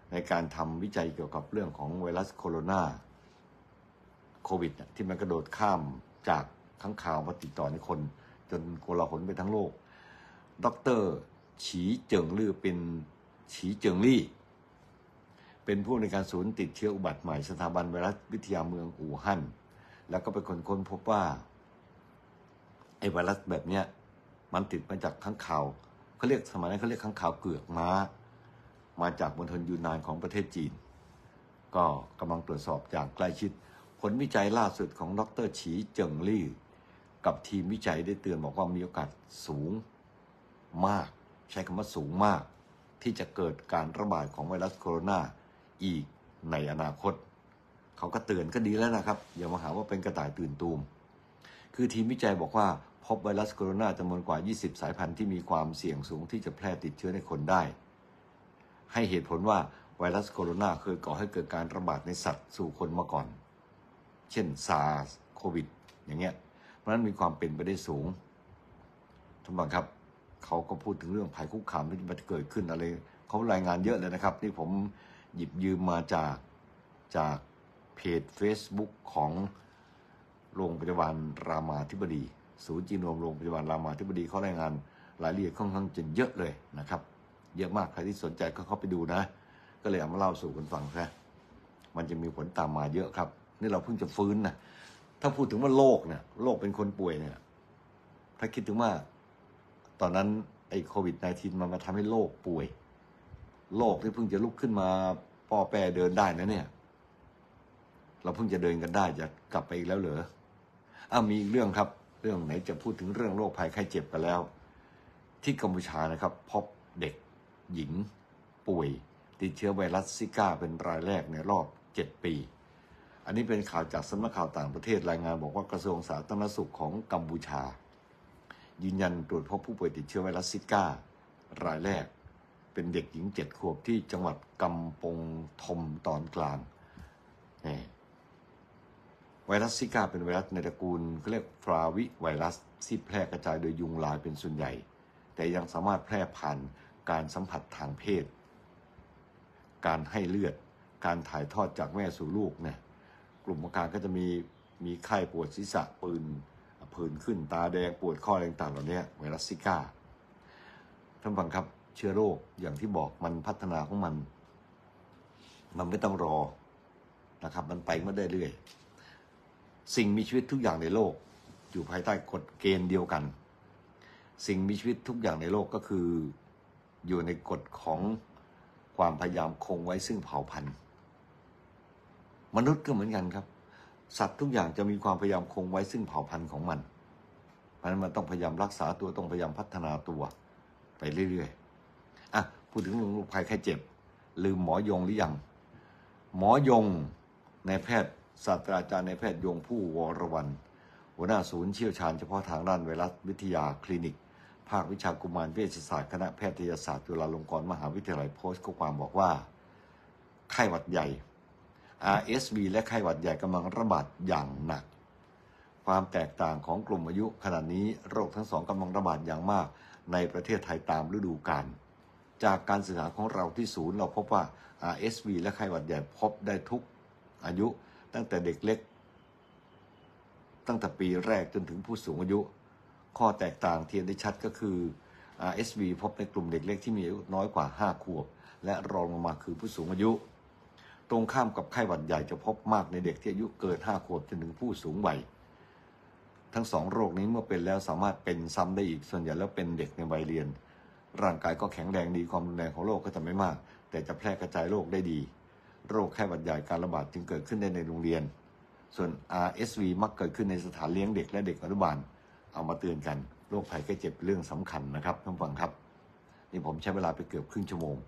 ในการทำวิจัยเกี่ยวกับเรื่องของไวรัสโคโรนาโควิดที่มันกระโดดข้ามจากค้างคาวมาติดต่อในคนจนโกลาหลไปทั้งโลกดร.ฉีเจิงลี่เป็นฉีเจิงลี่เป็นผู้ในการศูนย์ติดเชื้ออุบัติใหม่สถาบันไวรัสวิทยาเมืองอู่ฮั่นแล้วก็เป็นคนค้นพบว่าไอ้ไวรัสแบบเนี้ยมันติดมาจากค้างคาวเขาเรียกสมัยนั้นเขาเรียกค้างคาวเกือกม้ามาจากมณฑลยูนนานของประเทศจีนก็กำลังตรวจสอบอย่างใกล้ชิดผลวิจัยล่าสุดของดร.ฉีเจิงลี่กับทีมวิจัยได้เตือนบอกว่ามีโอกาสสูงมากใช้คำว่าสูงมากที่จะเกิดการระบาดของไวรัสโคโรนาอีกในอนาคตเขาก็เตือนก็ดีแล้วนะครับอย่ามาหาว่าเป็นกระต่ายตื่นตูมคือทีมวิจัยบอกว่าพบไวรัสโคโรนาจำนวนกว่ายี่สิบสายพันธุ์ที่มีความเสี่ยงสูงที่จะแพร่ติดเชื้อในคนได้ให้เหตุผลว่าไวรัสโคโรนาเคยก่อให้เกิดการระบาดในสัตว์สู่คนมาก่อนเช่นซาร์สโควิดอย่างเงี้ยเพราะฉะนั้นมีความเป็นไปได้สูงท่านผู้ชมครับเขาก็พูดถึงเรื่องภัยคุกคามที่จะเกิดขึ้นอะไรเขารายงานเยอะเลยนะครับนี่ผมหยิบยืมมาจากจากเพจ Facebook ของโรงพยาบาลรามาธิบดีศูนย์จีโนมโรงพยาบาลรามาธิบดีเขารายงานรายละเอียดค่อนข้างจะเยอะเลยนะครับเยอะมากใครที่สนใจก็เข้าไปดูนะก็เลยเอามาเล่าสู่กันฟังซะมันจะมีผลตามมาเยอะครับนี่เราเพิ่งจะฟื้นนะถ้าพูดถึงว่าโรคเนี่ยโรคเป็นคนป่วยเนี่ยถ้าคิดถึงว่าตอนนั้นไอ้โควิด สิบเก้า มันมาทำให้โลกป่วยโลกที่เพิ่งจะลุกขึ้นมาป้อแปรเดินได้นะเนี่ยเราเพิ่งจะเดินกันได้จะกลับไปอีกแล้วเหรออ้าวมีอีกเรื่องครับเรื่องไหนจะพูดถึงเรื่องโรคภัยไข้เจ็บกันแล้วที่กัมพูชานะครับพบเด็กหญิงป่วยติดเชื้อไวรัสซิก้าเป็นรายแรกในรอบเจ็ดปีอันนี้เป็นข่าวจากสำนักข่าวต่างประเทศรายงานบอกว่ากระทรวงสาธารณสุขของกัมพูชายืนยันตรวจพบผู้ป่วยติดเชื้อไวรัสซิก้ารายแรกเป็นเด็กหญิงเจ็ดขวบที่จังหวัดกำปงทมตอนกลางนี่ไวรัสซิก้าเป็นไวรัสในตระกูลเขาเรียกฟลาวิไวรัสที่แพร่กระจายโดยยุงลายเป็นส่วนใหญ่แต่ยังสามารถแพร่ผ่านการสัมผัสทางเพศการให้เลือดการถ่ายทอดจากแม่สู่ลูกเนี่ยกลุ่มอาการก็จะมีมีไข้ปวดศีรษะปืนผื่นขึ้นตาแดงปวดข้ออะไรต่างๆเหล่านี้ไวรัสซิก้าท่านฟังครับเชื้อโรคอย่างที่บอกมันพัฒนาของมันมันไม่ต้องรอนะครับมันไปมาได้เรื่อยสิ่งมีชีวิตทุกอย่างในโลกอยู่ภายใต้กฎเกณฑ์เดียวกันสิ่งมีชีวิตทุกอย่างในโลกก็คืออยู่ในกฎของความพยายามคงไว้ซึ่งเผ่าพันธุ์มนุษย์ก็เหมือนกันครับสัตว์ทุกอย่างจะมีความพยายามคงไว้ซึ่งเผ่าพันธุ์ของมันเพราะฉะนั้นมันต้องพยายามรักษาตัวต้องพยายามพัฒนาตัวไปเรื่อยๆอ่ะพูดถึงโรคภัยไข้เจ็บลืมหมอยงหรือยังหมอยงนายแพทย์ศาสตราจารย์นายแพทย์ยงผู้วรวรรณหัวหน้าศูนย์เชี่ยวชาญเฉพาะทางด้านไวรัสวิทยาคลินิกภาควิชากุมารเวชศาสตร์คณะแพทยศาสตร์จุฬาลงกรณ์มหาวิทยาลัยโพสต์ข้อความบอกว่าไข้หวัดใหญ่ อาร์ เอส วี และไข้หวัดใหญ่กำลังระบาดอย่างหนักความแตกต่างของกลุ่มอายุขณะนี้โรคทั้งสองกำลังระบาดอย่างมากในประเทศไทยตามฤดูกาลจากการศึกษาของเราที่ศูนย์เราพบว่า อาร์ เอส วี และไข้หวัดใหญ่พบได้ทุกอายุตั้งแต่เด็กเล็กตั้งแต่ปีแรกจนถึงผู้สูงอายุข้อแตกต่างที่เห็นได้ชัดก็คือ อาร์ เอส วี พบในกลุ่มเด็กเล็กที่มีอายุน้อยกว่าห้าขวบและรองลงมาคือผู้สูงอายุตรงข้ามกับไข้หวัดใหญ่จะพบมากในเด็กที่อายุเกินห้าขวบจนถึงผู้สูงวัยทั้งสองโรคนี้เมื่อเป็นแล้วสามารถเป็นซ้ำได้อีกส่วนใหญ่แล้วเป็นเด็กในวัยเรียนร่างกายก็แข็งแรงดีความรุนแรงของโรคก็จะไม่มากแต่จะแพร่กระจายโรคได้ดีโรคไข้หวัดใหญ่การระบาดจึงเกิดขึ้นได้ในโรงเรียนส่วน อาร์ เอส วี มักเกิดขึ้นในสถานเลี้ยงเด็กและเด็กอนุบาลเอามาเตือนกันโรคภัยไข้เจ็บเรื่องสำคัญนะครับท่านผู้ฟังครับนี่ผมใช้เวลาไปเกือบครึ่งชั่วโมง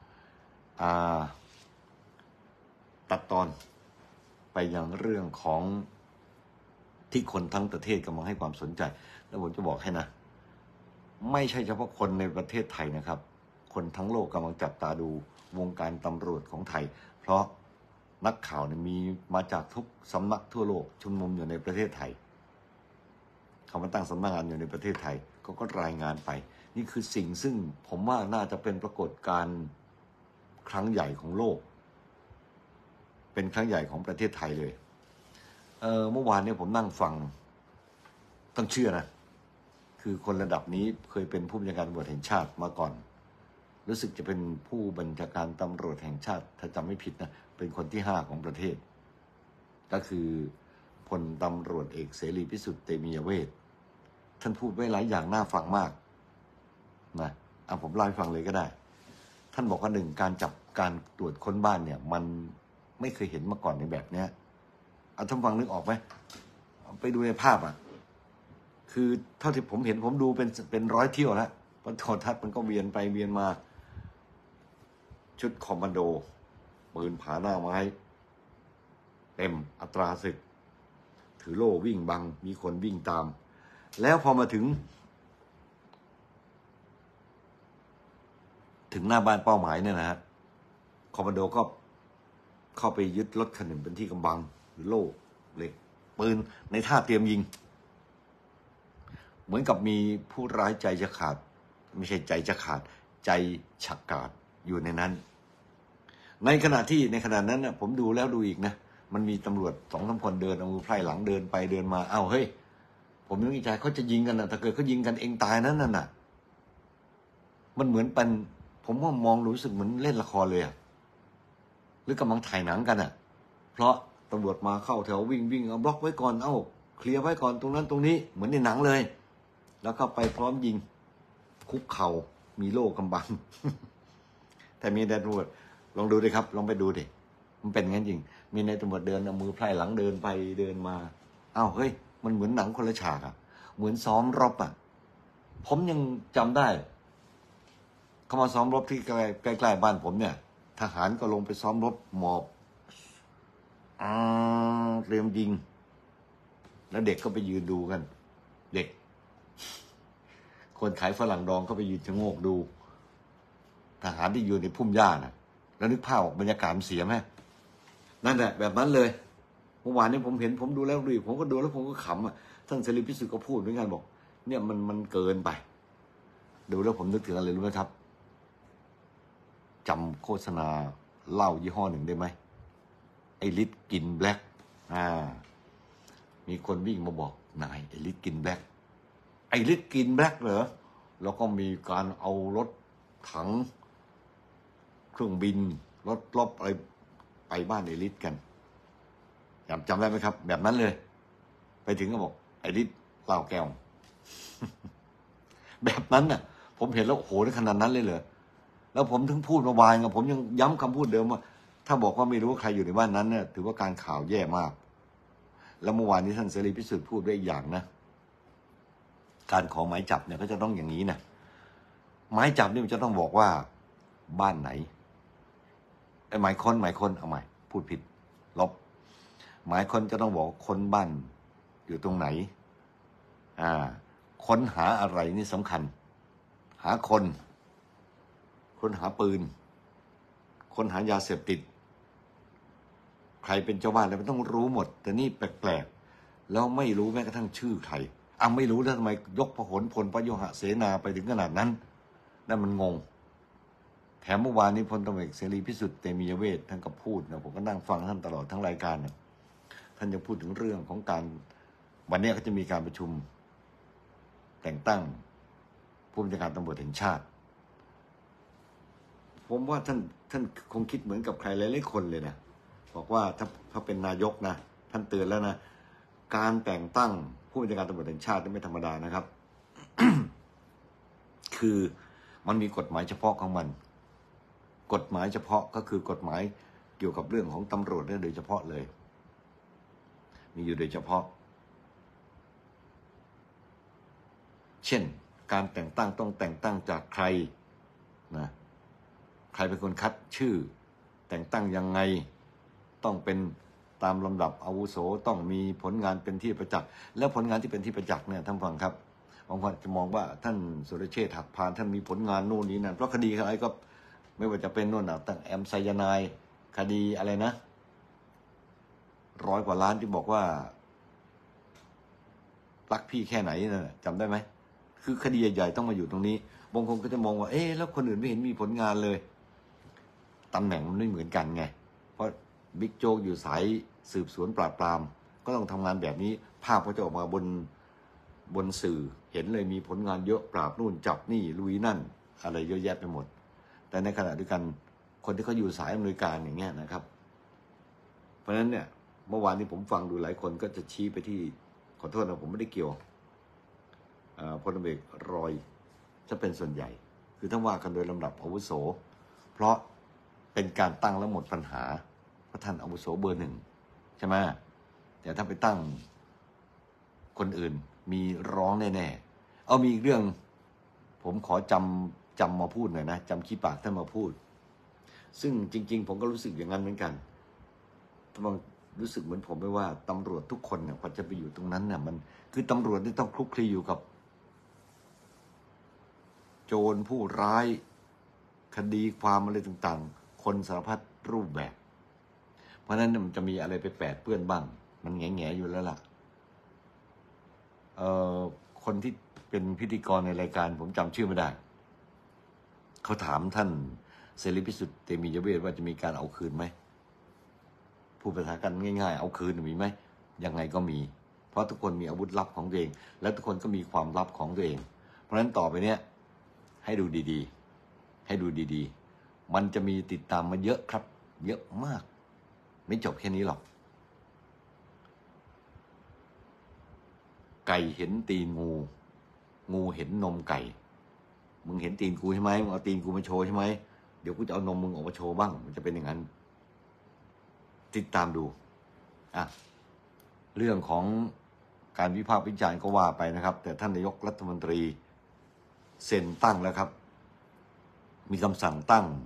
ตัดตอนไปยังเรื่องของที่คนทั้งประเทศกำลังให้ความสนใจแล้วผมจะบอกให้นะไม่ใช่เฉพาะคนในประเทศไทยนะครับคนทั้งโลกกำลังจับตาดูวงการตำรวจของไทยเพราะนักข่าวเนี่ยมีมาจากทุกสำนักทั่วโลกชุมนุมอยู่ในประเทศไทยเขามาตั้งสำนักงานอยู่ในประเทศไทยเขาก็รายงานไปนี่คือสิ่งซึ่งผมว่าน่าจะเป็นปรากฏการณ์ครั้งใหญ่ของโลกเป็นครั้งใหญ่ของประเทศไทยเลย เออเมื่อวานเนี่ยผมนั่งฟังต้องเชื่อนะคือคนระดับนี้เคยเป็นผู้บัญชาการตำรวจแห่งชาติมาก่อนรู้สึกจะเป็นผู้บัญชาการตำรวจแห่งชาติถ้าจำไม่ผิดนะเป็นคนที่ห้าของประเทศก็คือพลตำรวจเอกเสรีพิสุทธิ์เตมียเวทท่านพูดไว้หลายอย่างน่าฟังมากนะเอาผมเล่าให้ฟังเลยก็ได้ท่านบอกว่าหนึ่งการจับการตรวจค้นบ้านเนี่ยมันไม่เคยเห็นมาก่อนในแบบเนี้ยเอาท่านฟังนึกออกไหมไปดูในภาพอ่ะคือเท่าที่ผมเห็นผมดูเป็นเป็นร้อยเที่ยวแล้วเพราะโทรทัศน์มันก็เวียนไปเวียนมาชุดคอมมานโดปืนผาหน้าไม้เต็มอัตราศึกถือโล่วิ่งบังมีคนวิ่งตามแล้วพอมาถึงถึงหน้าบ้านเป้าหมายเนี่ยนะฮะคอมมานโดก็เข้าไปยึดรถคันหนึ่งเป็นที่กำบังหรือโล่เหล็กปืนในท่าเตรียมยิงเหมือนกับมีผู้ร้ายใจจะขาดไม่ใช่ใจจะขาดใจฉกาจอยู่ในนั้นในขณะที่ในขณะนั้นนะผมดูแล้วดูอีกนะมันมีตำรวจสองสามคนเดินเอามือไพร่หลังเดินไปเดินมาเอ้าเฮ้ยผมนึกในใจเขาจะยิงกันนะถ้าเกิดเขายิงกันเองตายนั้นน่ะมันเหมือนเป็นผมว่ามองรู้สึกเหมือนเล่นละครเลยอะหรือกำลังถ่ายหนังกันอะเพราะตำรวจมาเข้าแถววิ่งวิ่งเอาบล็อกไว้ก่อนเอ้าเคลียร์ไว้ก่อนตรงนั้นตรงนี้เหมือนในหนังเลยแล้วก็ไปพร้อมยิงคุกเข่ามีโล่กำบัง แต่มีนายตำรวจลองดูดิครับลองไปดูดิมันเป็นงั้นจริงมีนายตำรวจเดินเอามือไพร่หลังเดินไปเดินมาอ้าวเฮ้ยมันเหมือนหนังคนละฉากอะเหมือนซ้อมรบอะผมยังจำได้เขามาซ้อมรบที่ใกล้ๆบ้านผมเนี่ยทหารก็ลงไปซ้อมรบหมอบอ่าเตรียมยิงแล้วเด็กก็ไปยืนดูกันเด็กคนขายฝรั่งดองก็ไปยืนชะโงกดูทหารที่อยู่ในพุ่มหญ้าน่ะแล้วนึกภาพออกบรรยากาศเสียไหมนั่นแหละแบบนั้นเลยเมื่อวานนี้ผมเห็นผมดูแล้วดูผมก็ดูแล้วผมก็ขำอ่ะท่านเสรีพิสุทธิ์ก็พูดเหมือนกันบอกเนี่ยมันมันเกินไปดูแล้วผมนึกถึงอะไรรู้ไหมครับจำโฆษณาเหล้ายี่ห้อหนึ่งได้ไหมไอริสกินแบล็กอ่ามีคนวิ่งมาบอกนายไอริสกินแบล็กไอริสกินแบล็กเหรอแล้วก็มีการเอารถถังเครื่องบินรถรบอะไรไปบ้านไอริสกันจำจำได้ไหมครับแบบนั้นเลยไปถึงก็บอกไอริสเหล้าแก้ว แบบนั้นน่ะผมเห็นแล้วโอ้โหในขนาดนั้นเลยเหรอแล้วผมถึงพูดเมื่อวานไงผมยังย้ำคำพูดเดิมว่าถ้าบอกว่าไม่รู้ว่าใครอยู่ในบ้านนั้นเนี่ยถือว่าการข่าวแย่มากแล้วเมื่อวานนี้ท่านเสรีพิสุทธิ์พูดด้วยอีกอย่างนะการขอหมายจับเนี่ยก็จะต้องอย่างนี้นะหมายจับนี่มันจะต้องบอกว่าบ้านไหนไอ้หมายค้นหมายค้นเอาใหม่พูดผิดลบหมายค้นจะต้องบอกค้นบ้านอยู่ตรงไหนอ่าค้นหาอะไรนี่สำคัญหาคนค้นหาปืนค้นหายาเสพติดใครเป็นเจ้าบ้านแล้วมันต้องรู้หมดแต่นี่แปลกๆแล้วไม่รู้แม้กระทั่งชื่อใครอ่ะไม่รู้แล้วทำไมยกพหลพลพยุหเสนาไปถึงขนาดนั้นนั่นมันงงแถมเมื่อวานนี้พลตำรวจเอกเสรีพิสุทธิ์เตมียเวทท่านก็พูดนะผมก็นั่งฟังท่านตลอดทั้งรายการนะท่านยังพูดถึงเรื่องของการวันนี้ก็จะมีการประชุมแต่งตั้งผู้บัญชาการตำรวจแห่งชาติผมว่าท่านท่านคงคิดเหมือนกับใครหลายๆคนเลยนะบอกว่าถ้าถ้าเป็นนายกนะท่านเตือนแล้วนะการแต่งตั้งผู้บัญชาการตำรวจแห่งชาติไม่ธรรมดานะครับ คือมันมีกฎหมายเฉพาะของมันกฎหมายเฉพาะก็คือกฎหมายเกี่ยวกับเรื่องของตำรวจเนี่ยโดยเฉพาะเลยมีอยู่โดยเฉพาะเช่นการแต่งตั้งต้องแต่งตั้งจากใครนะใครเป็นคนคัดชื่อแต่งตั้งยังไงต้องเป็นตามลำดับอาวุโสต้องมีผลงานเป็นที่ประจักษ์แล้วผลงานที่เป็นที่ประจักษ์เนี่ยท่านฟังครับบางคนจะมองว่าท่านสุรเชษฐ์หักพานท่านมีผลงานโน่นนี้นั่นเพราะคดีอะไรก็ไม่ว่าจะเป็นโน่นน่ะตั้งแอมไซยาไนด์คดีอะไรนะร้อยกว่าล้านที่บอกว่ารักพี่แค่ไหนน่ะจำได้ไหมคือคดีใหญ่ๆต้องมาอยู่ตรงนี้บางคนก็จะมองว่าเอ๊ะแล้วคนอื่นไม่เห็นมีผลงานเลยตำแหน่งมันไม่เหมือนกันไงเพราะบิ๊กโจ๊กอยู่สายสืบสวนปราบปรามก็ต้องทำงานแบบนี้ภาพก็จะออกมาบนบนสื่อเห็นเลยมีผลงานเยอะปราบนู่นจับนี่ลุยนั่นอะไรเยอะแยะไปหมดแต่ในขณะเดียวกันคนที่เขาอยู่สายอำนวยการอย่างเงี้ยนะครับเพราะฉะนั้นเนี่ยเมื่อวานนี้ผมฟังดูหลายคนก็จะชี้ไปที่ขอโทษนะผมไม่ได้เกี่ยวพลตำรวจเอกรอยจะเป็นส่วนใหญ่คือถ้าว่ากันโดยลำดับอาวุโสเพราะเป็นการตั้งแล้วหมดปัญหาเพราะท่านอาวุโสเบอร์หนึ่งใช่ไหมแต่ถ้าไปตั้งคนอื่นมีร้องแน่ๆเอามีอีกเรื่องผมขอจำจำมาพูดหน่อยนะจำขี้ปากท่านมาพูดซึ่งจริงๆผมก็รู้สึกอย่างนั้นเหมือนกันท่านรู้สึกเหมือนผมไหมว่าตำรวจทุกคนเนี่ยพอจะไปอยู่ตรงนั้นเนี่ยมันคือตำรวจที่ต้องคลุกคลีอยู่กับโจรผู้ร้ายคดีความอะไรต่างๆคนสารพัดรูปแบบเพราะฉะนั้นมันจะมีอะไรไปแปดเปื้อนบ้างมันแง่ๆอยู่แล้วล่ะเอ่อคนที่เป็นพิธีกรในรายการผมจำชื่อไม่ได้เขาถามท่านเสรีพิสุทธิ์เตมียเวทว่าจะมีการเอาคืนไหมผู้ประทะกันง่ายๆเอาคืนมีไหมยังไงก็มีเพราะทุกคนมีอาวุธลับของตัวเองและทุกคนก็มีความลับของตัวเองเพราะฉะนั้นต่อไปเนี้ยให้ดูดีๆให้ดูดีๆมันจะมีติดตามมาเยอะครับเยอะมากไม่จบแค่นี้หรอกไก่เห็นตีนงูงูเห็นนมไก่มึงเห็นตีนกูใช่ไหมมึงเอาตีนกูมาโชว์ใช่ไหมเดี๋ยวกูจะเอานมมึงออกมาโชว์บ้างมันจะเป็นอย่างนั้นติดตามดูอ่ะเรื่องของการวิพากษ์วิจารณ์ก็ว่าไปนะครับแต่ท่านนายกรัฐมนตรีเซ็นตั้งแล้วครับมีคำสั่งตั้ง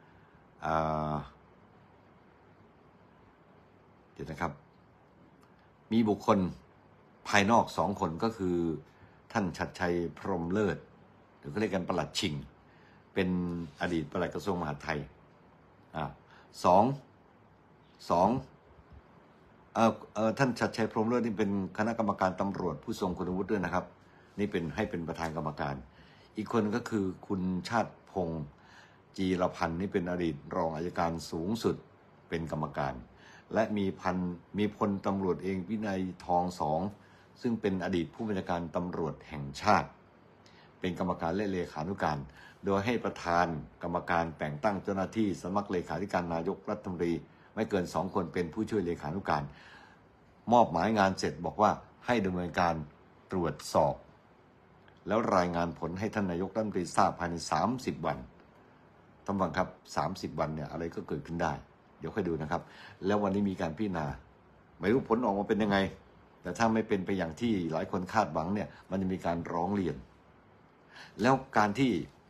เดี๋ยวนะครับมีบุคคลภายนอกสองคนก็คือท่านชัดชัยพรหมเลิศหรือเขาเรียกกันปลัดชิงเป็นอดีตปลัดกระทรวงมหาดไทยอ่าสองสองเอ่อเอ่อท่านชัดชัยพรหมเลิศนี่เป็นคณะกรรมการตำรวจผู้ทรงคุณวุฒิด้วยนะครับนี่เป็นให้เป็นประธานกรรมการอีกคนก็คือคุณชาติพงษ์จีรพันธ์นี่เป็นอดีตรองอัยการสูงสุดเป็นกรรมการและมีพันมีพลตำรวจเอกวินัยทองสองซึ่งเป็นอดีตผู้บัญชาการตำรวจแห่งชาติเป็นกรรมการและเลขานุการโดยให้ประธานกรรมการแต่งตั้งเจ้าหน้าที่สำนักเลขาธิการนายกรัฐมนตรีไม่เกินสองคนเป็นผู้ช่วยเลขานุการมอบหมายงานเสร็จบอกว่าให้ดำเนินการตรวจสอบแล้วรายงานผลให้ท่านนายกรัฐมนตรีทราบภายในสามสิบวันท่านฟังครับสามสิบวันเนี่ยอะไรก็เกิดขึ้นได้เดี๋ยวค่อยดูนะครับแล้ววันนี้มีการพิจารณาไม่รู้ผลออกมาเป็นยังไงแต่ถ้าไม่เป็นไปอย่างที่หลายคนคาดหวังเนี่ยมันจะมีการร้องเรียนแล้วการที่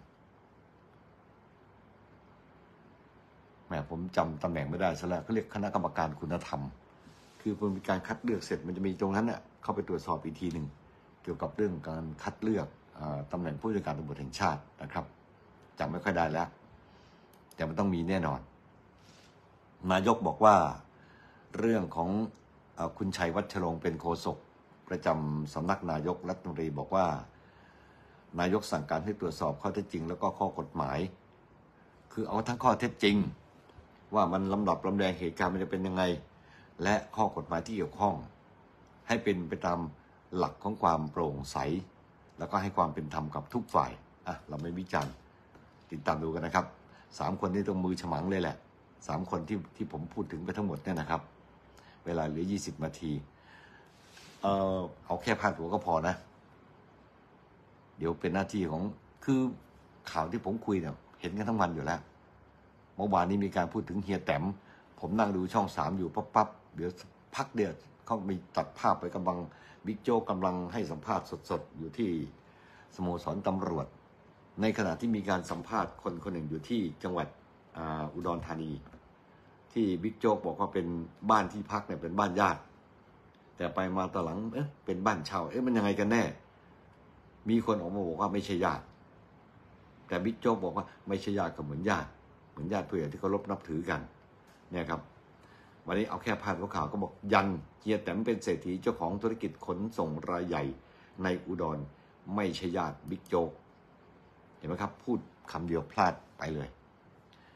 แหมผมจำตำแหน่งไม่ได้ซะแล้วเขาเรียกคณะกรรมการคุณธรรมคือพอมีการคัดเลือกเสร็จมันจะมีตรงนั้นเนี่ยเข้าไปตรวจสอบอีกทีหนึ่งเกี่ยวกับเรื่องการคัดเลือกตำแหน่งผู้จัดการตำรวจแห่งชาตินะครับจำไม่ค่อยได้แล้วแต่มันต้องมีแน่นอนนายกบอกว่าเรื่องของคุณชัยวัชรงค์เป็นโฆษกประจำสำนักนายกรัฐมนตรีบอกว่านายกสั่งการให้ตรวจสอบข้อเท็จจริงแล้วก็ข้อกฎหมายคือเอาทั้งข้อเท็จจริงว่ามันลำดับลำแดงเหตุการณ์มันจะเป็นยังไงและข้อกฎหมายที่เกี่ยวข้องให้เป็นไปตามหลักของความโปร่งใสแล้วก็ให้ความเป็นธรรมกับทุกฝ่ายอ่ะเราไม่วิจารณ์ติดตามดูกันนะครับสามคนนี้ต้องมือฉมังเลยแหละสามคนที่ที่ผมพูดถึงไปทั้งหมดเนี่ยนะครับเวลาเหลือยี่สิบนาทีเอ่อเอาแค่พาดหัวก็พอนะเดี๋ยวเป็นหน้าที่ของคือข่าวที่ผมคุยเนี่ยเห็นกันทั้งวันอยู่แล้วเมื่อวานนี้มีการพูดถึงเฮียแต้มผมนั่งดูช่องสามอยู่ปั๊บปั๊บเดี๋ยวพักเดียวเขามีตัดภาพไปกำลังบิ๊กโจ๊กกำลังให้สัมภาษณ์สดๆอยู่ที่สโมสรตำรวจในขณะที่มีการสัมภาษณ์คนคนหนึ่งอยู่ที่จังหวัดอุดรธานีที่บิ๊กโจ๊กบอกว่าเป็นบ้านที่พักเนี่ยเป็นบ้านญาติแต่ไปมาตอนหลังเอ๊ะเป็นบ้านเช่าเอ๊ะมันยังไงกันแน่มีคนออกมาบอกว่าไม่ใช่ญาติแต่บิ๊กโจ๊กบอกว่าไม่ใช่ญาติก็เหมือนญาติเหมือนญาติผู้ใหญ่ที่เคารพนับถือกันเนี่ยครับวันนี้เอาแค่พาดหัวข่าวก็บอกยันเฮียแต้มเป็นเศรษฐีเจ้าของธุรกิจขนส่งรายใหญ่ในอุดรไม่ใช่ญาติบิ๊กโจ๊กเห็นไหมครับพูดคำเดียวพลาดไปเลย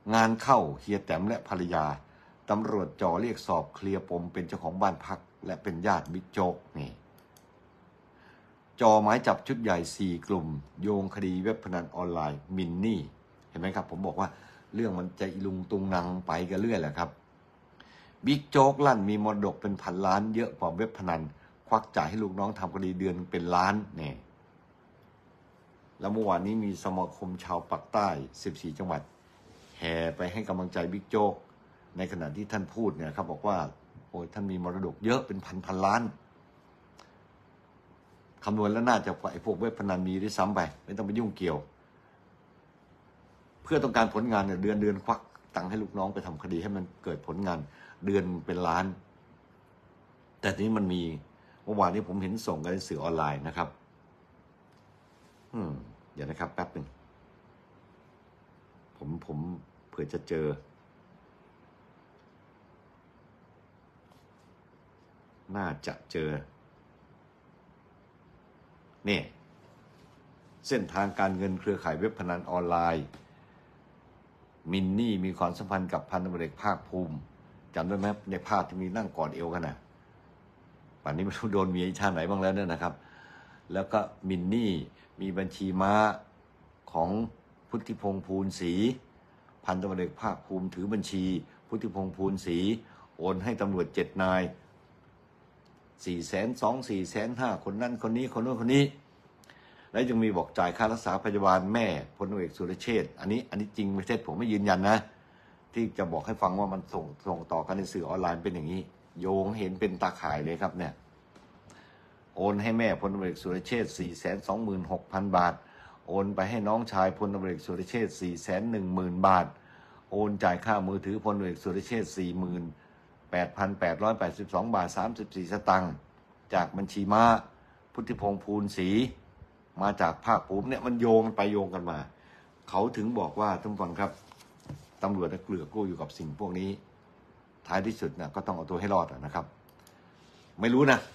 งานเข้าเฮียแต้มและภรรยาตำรวจจ่อเรียกสอบเคลียร์ปมเป็นเจ้าของบ้านพักและเป็นญาติบิ๊กโจ๊กนี่จ่อหมายจับชุดใหญ่สี่กลุ่มโยงคดีเว็บพนันออนไลน์มินนี่เห็นไหมครับผมบอกว่าเรื่องมันจะอิลุงตุงนังไปกันเรื่อยแหละครับบิ๊กโจ๊กลั่นมีมรดกเป็นพันล้านเยอะกว่าเว็บพนันควักจ่ายให้ลูกน้องทำคดีเดือนเป็นล้านเนี่ยแล้วเมื่อวานนี้มีสมาคมชาวปากใต้สิบสี่จังหวัดแห่ไปให้กำลังใจบิ๊กโจ๊กในขณะที่ท่านพูดเนี่ยครับบอกว่าโอ้ยท่านมีมรดกเยอะเป็นพันพันล้านคำนวณแล้วน่าจะกว่าไอ้พวกเว็บพนันมีด้วยซ้ำไปไม่ต้องไปยุ่งเกี่ยวเพื่อต้องการผลงานเนี่ยเดือนเดือนควักตังค์ให้ลูกน้องไปทำคดีให้มันเกิดผลงานเดือนเป็นล้านแต่ทีนี้มันมีเมื่อวานนี้ผมเห็นส่งกันในสื่อออนไลน์นะครับอืมเดี๋ยวนะครับแป๊บหนึ่งผมผมเผื่อจะเจอน่าจะเจอนี่เส้นทางการเงินเครือข่ายเว็บพนันออนไลน์มินนี่มีความสัมพันธ์กับพันตำรวจเอกภาคภูมิจำได้ไหมในภาพที่มีนั่งกอดเอวกันนะป่านนี้ไม่รู้โดนเมียชาติไหนบ้างแล้วเนี่ยนะครับแล้วก็มินนี่มีบัญชีม้าของพุทธิพงษ์ภูลศรีพันตำรวจเอกภาคภูมิถือบัญชีพุทธิพงษ์ภูลศรีโอนให้ตำรวจเจ็ดนายสี่แสนสองสี่แสนห้าคนนั้นคนนี้คนโน้นคนนี้แล้วยังมีบอกจ่ายค่ารักษาพยาบาลแม่พลตำรวจเอกสุรเชษฐ์อันนี้อันนี้จริงไม่ใช่ผมไม่ยืนยันนะที่จะบอกให้ฟังว่ามันส่งส่งต่อกันในสื่อออนไลน์เป็นอย่างนี้โยงเห็นเป็นตาข่ายเลยครับเนี่ยโอนให้แม่พลตำรวจเอกสุรเชษฐ์สี่แสนสองหมื่นหกพันบาทโอนไปให้น้องชายพลตำรวจเอกสุรเชษฐ์สี่แสนหนึ่งหมื่นบาทโอนจ่ายค่ามือถือพลตำรวจเอกสุรเชษฐ์สี่หมื่นแปดพันแปดร้อยแปดสิบสองบาทสามสิบสี่สตางค์จากบัญชีม้าพุทธิพงษ์ภูลศรีมาจากภาคภูมิเนี่ยมันโยงไปโยงกันมาเขาถึงบอกว่าท่านผู้ฟังครับตำรวจเกลือกกลัวอยู่กับสิ่งพวกนี้ท้ายที่สุดเนี่ยก็ต้องเอาตัวให้รอดนะครับไม่รู้นะ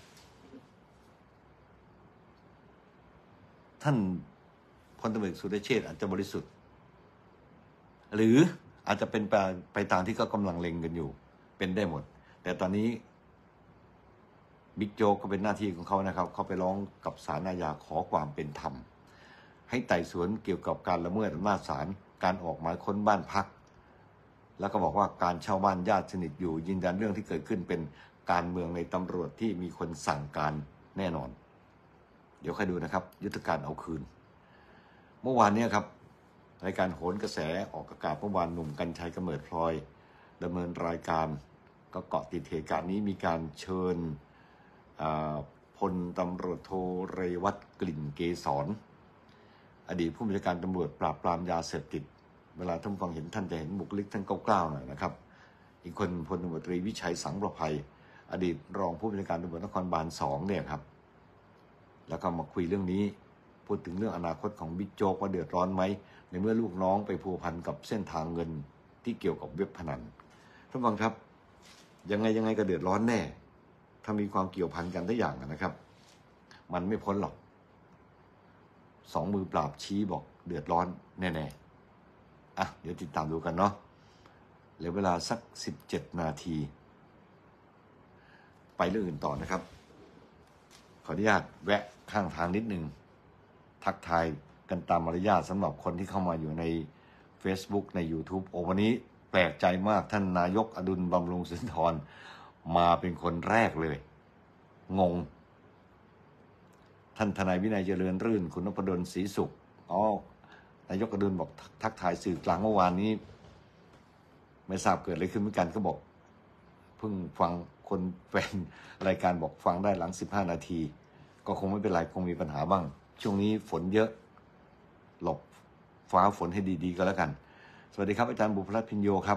ท่านพลตำรวจเอกสุรเชษฐ์อาจจะบริสุทธิ์หรืออาจจะเป็นไปไปตามที่เขากำลังเล็งกันอยู่เป็นได้หมดแต่ตอนนี้บิ๊กโจ๊กก็เป็นหน้าที่ของเขานะครับเขาไปร้องกับศาลอาญาขอความเป็นธรรมให้ไต่สวนเกี่ยวกับการละเมิดอำนาจศาลการออกหมายค้นบ้านพักแล้วก็บอกว่าการเช่าบ้านญาติสนิทอยู่ยืนยันเรื่องที่เกิดขึ้นเป็นการเมืองในตำรวจที่มีคนสั่งการแน่นอนเดี๋ยวค่อยดูนะครับยุทธการเอาคืนเมื่อวานนี้ครับรายการโหนกระแสออกอากาศเมื่อวานหนุ่มกรรชัยกำเนิดพลอยดำเนินรายการก็เกาะติดเหตุการณ์นี้มีการเชิญพลตำรวจโทเรวัตกลิ่นเกษรอดีตผู้บัญชาการตำรวจปราบปรามยาเสพติดเวลาท่านฟังเห็นท่านจะเห็นบุคลิกท่านกล้าวๆหน่อยนะครับอีกคนพลตำรวจตรีวิชัยสังประภัยอดีตรองผู้บัญชาการตำรวจนครบาลสองเนี่ยครับแล้วก็มาคุยเรื่องนี้พูดถึงเรื่องอนาคตของบิ๊กโจ๊กว่าเดือดร้อนไหมในเมื่อลูกน้องไปพัวพันกับเส้นทางเงินที่เกี่ยวกับเว็บพนันท่านฟังครับยังไงยังไงก็เดือดร้อนแน่ถ้ามีความเกี่ยวพันกันทุกอย่างนะครับมันไม่พ้นหรอกสองมือปราบชี้บอกเดือดร้อนแน่ๆอ่ะเดี๋ยวติดตามดูกันเนาะเหลือเวลาสักสิบเจ็ดนาทีไปเรื่องอื่นต่อนะครับขออนุญาตแวะข้างทางนิดนึงทักทายกันตามมารยาทสำหรับคนที่เข้ามาอยู่ใน Facebook ใน YouTube โอ้วันนี้แปลกใจมากท่านนายกอดุลบำรุงสุนทรมาเป็นคนแรกเลยงงท่านทนายวินัยเจริญรื่นคุณนพดลศรีสุขอ๋อนายกอดุลบอกทักทายสื่อกลางเมื่อวานนี้ไม่ทราบเกิดอะไรขึ้นเหมือนกันก็บอกเพิ่งฟังคนแฟนรายการบอกฟังได้หลังสิบห้านาทีก็คงไม่เป็นไรคงมีปัญหาบ้างช่วงนี้ฝนเยอะหลบฟ้าฝนให้ดีๆก็แล้วกันสวัสดีครับอาจารย์บุพรัตน์พิญโยครับ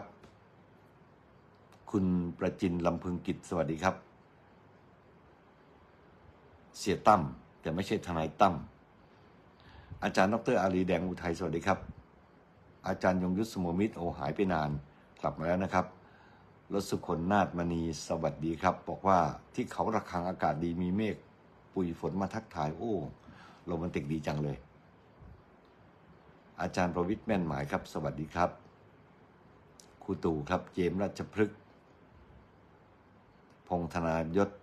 คุณประจินลำพึงกิจสวัสดีครับเสียตั้มแต่ไม่ใช่ทนายตั้มอาจารย์ดรอาลีแดงอุทัยสวัสดีครับอาจารย์ยงยุทธสมมิตรโอหายไปนานกลับมาแล้วนะครับรสุคนนาฏมณีสวัสดีครับบอกว่าที่เขาระฆังอากาศดีมีเมฆปุยฝนมาทักทายโอ้โรแมนติกดีจังเลยอาจารย์ประวิตรแม่นหมายครับสวัสดีครับครูตู่ครับเจมส์ราชพฤกษ์พงษ์ธนายศ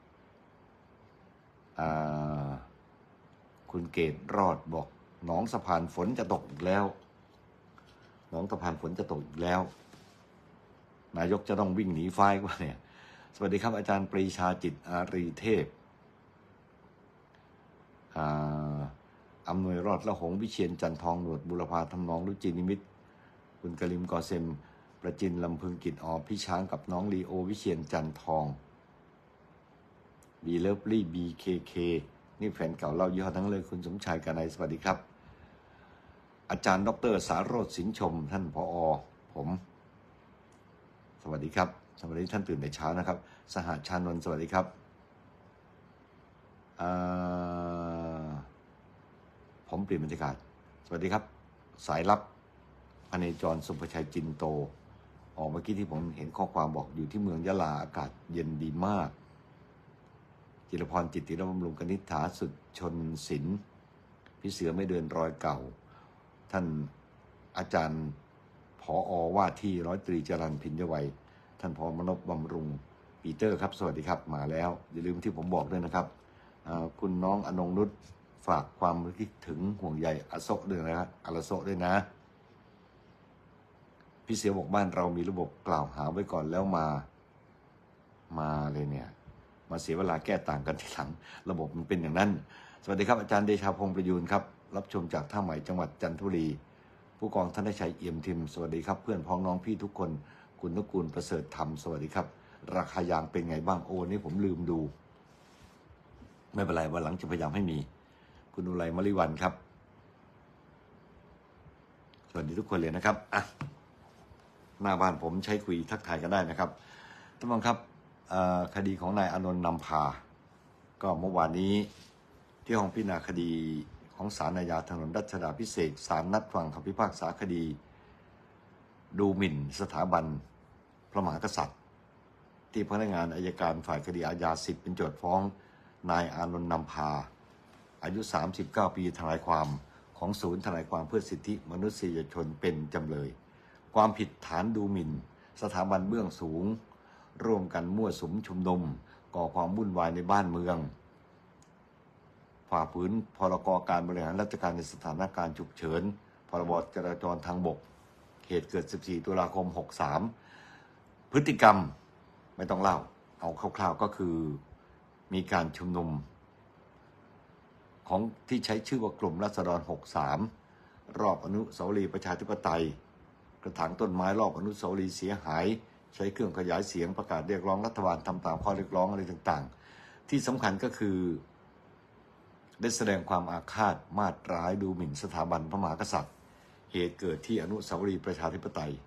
คุณเกตรอดบอกหนองสะพานฝนจะตกอีกแล้วหนองสะพานฝนจะตกอีกแล้วนายกจะต้องวิ่งหนีไฟกว่าเนี่ยสวัสดีครับอาจารย์ปรีชาจิตอารีเทพอำนวยรอดละหงวิเชียรจันทองหนวดบุรพาทำนองรุจินิมิตคุณกลิมกอเซมประจินลำพึงกิจออพี่ช้างกับน้องลีโอวิเชียรจันทองบีเลิฟลี่บีเคเคนี่แฟนเก่าเล่ายี่ห้อทั้งเลยคุณสมชายกานายสวัสดีครับอาจารย์ดรสารโรจน์สินชมท่านผอ.ผมสวัสดีครับสวัสดีท่านตื่นแต่เช้านะครับสหชานนท์สวัสดีครับผมเปลี่ยนบรรยากาศสวัสดีครับสายลับพเนจรสุภชัยจินโตออกเมื่อกี้ที่ผมเห็นข้อความบอกอยู่ที่เมืองยะลาอากาศเย็นดีมากจิรพรจิตติรบำรุงกนิษฐาสุดชนศิลป์พี่เสือไม่เดินรอยเก่าท่านอาจารย์ผอ.ว่าที่ร้อยตรีจรัญพิญญวัยท่านผอ.มนพบำรุงปีเตอร์ครับสวัสดีครับมาแล้วอย่าลืมที่ผมบอกด้วยนะครับคุณน้องอนงนุชฝากความคิดถึงห่วงใยอโศกด้วยนะครับอลโศกด้วยนะพี่เสือบอกบ้านเรามีระบบกล่าวหาไว้ก่อนแล้วมามาเลยเนี่ยมาเสียเวลาแก้ต่างกันทีหลังระบบมันเป็นอย่างนั้นสวัสดีครับอาจารย์เดชาพงษ์ประยูนครับรับชมจากท่าใหม่จังหวัดจันทบุรีผู้กองธนชัยเอี่ยมทิมสวัสดีครับเพื่อนพ้องน้องพี่ทุกคนคุณนุกูลประเสริฐธรรมสวัสดีครับราคายางเป็นไงบ้างโอ้นี่ผมลืมดูไม่เป็นไรวันหลังจะพยายามให้มีคุณอุไรมริวันครับสวัสดีทุกคนเลยนะครับอ่ะหน้าบ้านผมใช้คุยทักทายกันได้นะครับท่านผู้ชมครับคดีของนายอานนท์นำพาก็เมื่อวานนี้ที่ห้องพิจารณาคดีของศาลอาญาถนนรัชดาภิเษกศาลนัดฟังคำพิพากษาคดีดูหมิ่นสถาบันพระมหากษัตริย์ที่พนักงานอัยการฝ่ายคดีอาญาสิบเป็นโจทก์ฟ้องนายอานนท์นำพาอายุสามสิบเก้าปีทนายความของศูนย์ทนายความเพื่อสิทธิมนุษยชนเป็นจำเลยความผิดฐานดูหมิ่นสถาบันเบื้องสูงร่วมกันมั่วสุมชุมนุมก่อความวุ่นวายในบ้านเมืองฝ่าฝืนพรกการบริหารราชการในสถานการณ์ฉุกเฉินพรบจราจรทางบกเหตุเกิดสิบสี่ตุลาคมหกสามพฤติกรรมไม่ต้องเล่าเอาคร่าวๆก็คือมีการชุมนุมของที่ใช้ชื่อว่ากลุ่มราษฎรหกสามรอบอนุสาวรีย์ประชาธิปไตยกระถางต้นไม้รอบอนุสาวรีย์เสียหายใช้เครื่องขยายเสียงประกาศเรียกร้องรัฐบาลทำตามข้อเรียกร้องอะไรต่างๆที่สำคัญก็คือได้แสดงความอาฆาตมาตร้ายดูหมิ่นสถาบันพระมหากษัตริย์เหตุเกิดที่อนุสาวรีย์ประชาธิปไตย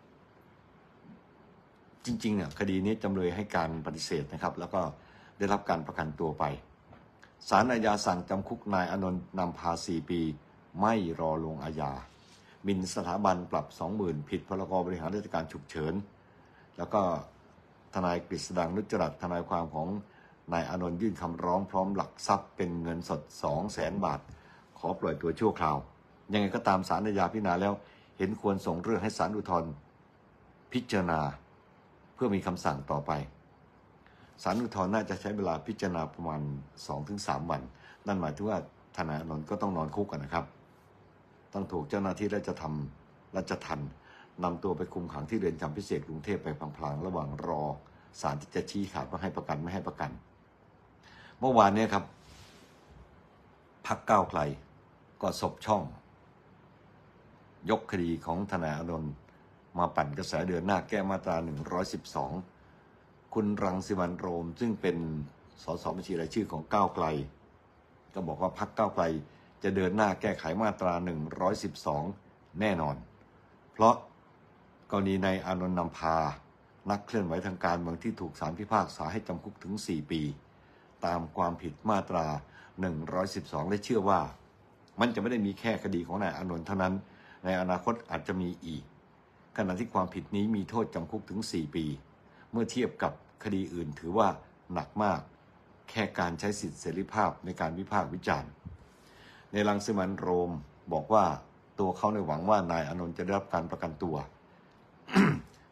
จริงๆเนี่ยคดีนี้จำเลยให้การปฏิเสธนะครับแล้วก็ได้รับการประกันตัวไปศาลอาญาสั่งจำคุกนายอานนท์นำพาสี่ปีไม่รอลงอาญาหมิ่นสถาบันปรับ สองหมื่น ผิดพรกบริหารราชการฉุกเฉินแล้วก็ทนายกฤษดังนุจจรัตน์ทนายความของนายอานนท์ยื่นคำร้องพร้อมหลักทรัพย์เป็นเงินสด สองแสน บาทขอปล่อยตัวชั่วคราวยังไงก็ตามศาลอาญาพิจารณาแล้วเห็นควรส่งเรื่องให้ศาลอุทธรณ์พิจารณาเพื่อมีคำสั่งต่อไปศาลอุทธรณ์น่าจะใช้เวลาพิจารณาประมาณ สองถึงสาม วันนั่นหมายถึงว่าทนายอานนท์ก็ต้องนอนคุกกันนะครับต้องถูกเจ้าหน้าที่ราชทัณฑ์ราชทัณฑ์นำตัวไปคุมขังที่เรือนจำพิเศษกรุงเทพไปพลางๆระหว่างรอศาลที่จะชี้ขาดว่าให้ประกันไม่ให้ประกันเมื่อวานนี้ครับพรรคก้าวไกลก็สบช่องยกคดีของทนายอานนท์มาปั่นกระแสเดือนหน้าแก้มาตราหนึ่งร้อยสิบสองคุณรังสิมันต์โรมซึ่งเป็นสสบัญชีรายชื่อของก้าวไกลก็บอกว่าพรรคก้าวไกลจะเดินหน้าแก้ไขมาตราหนึ่งร้อยสิบสองแน่นอนเพราะกรณีนายอานนท์นำพานักเคลื่อนไหวทางการเมืองที่ถูกศาลพิพากษาให้จำคุกถึงสี่ปีตามความผิดมาตราหนึ่งร้อยสิบสองและเชื่อว่ามันจะไม่ได้มีแค่คดีของนายอานนท์เท่านั้นในอนาคตอาจจะมีอีกขณะที่ความผิดนี้มีโทษจำคุกถึงสี่ปีเมื่อเทียบกับคดีอื่นถือว่าหนักมากแค่การใช้สิทธิเสรีภาพในการวิพากษ์วิจารณ์ในรังสิมันต์โรมบอกว่าตัวเขาในหวังว่านายอานนท์จะได้รับการประกันตัว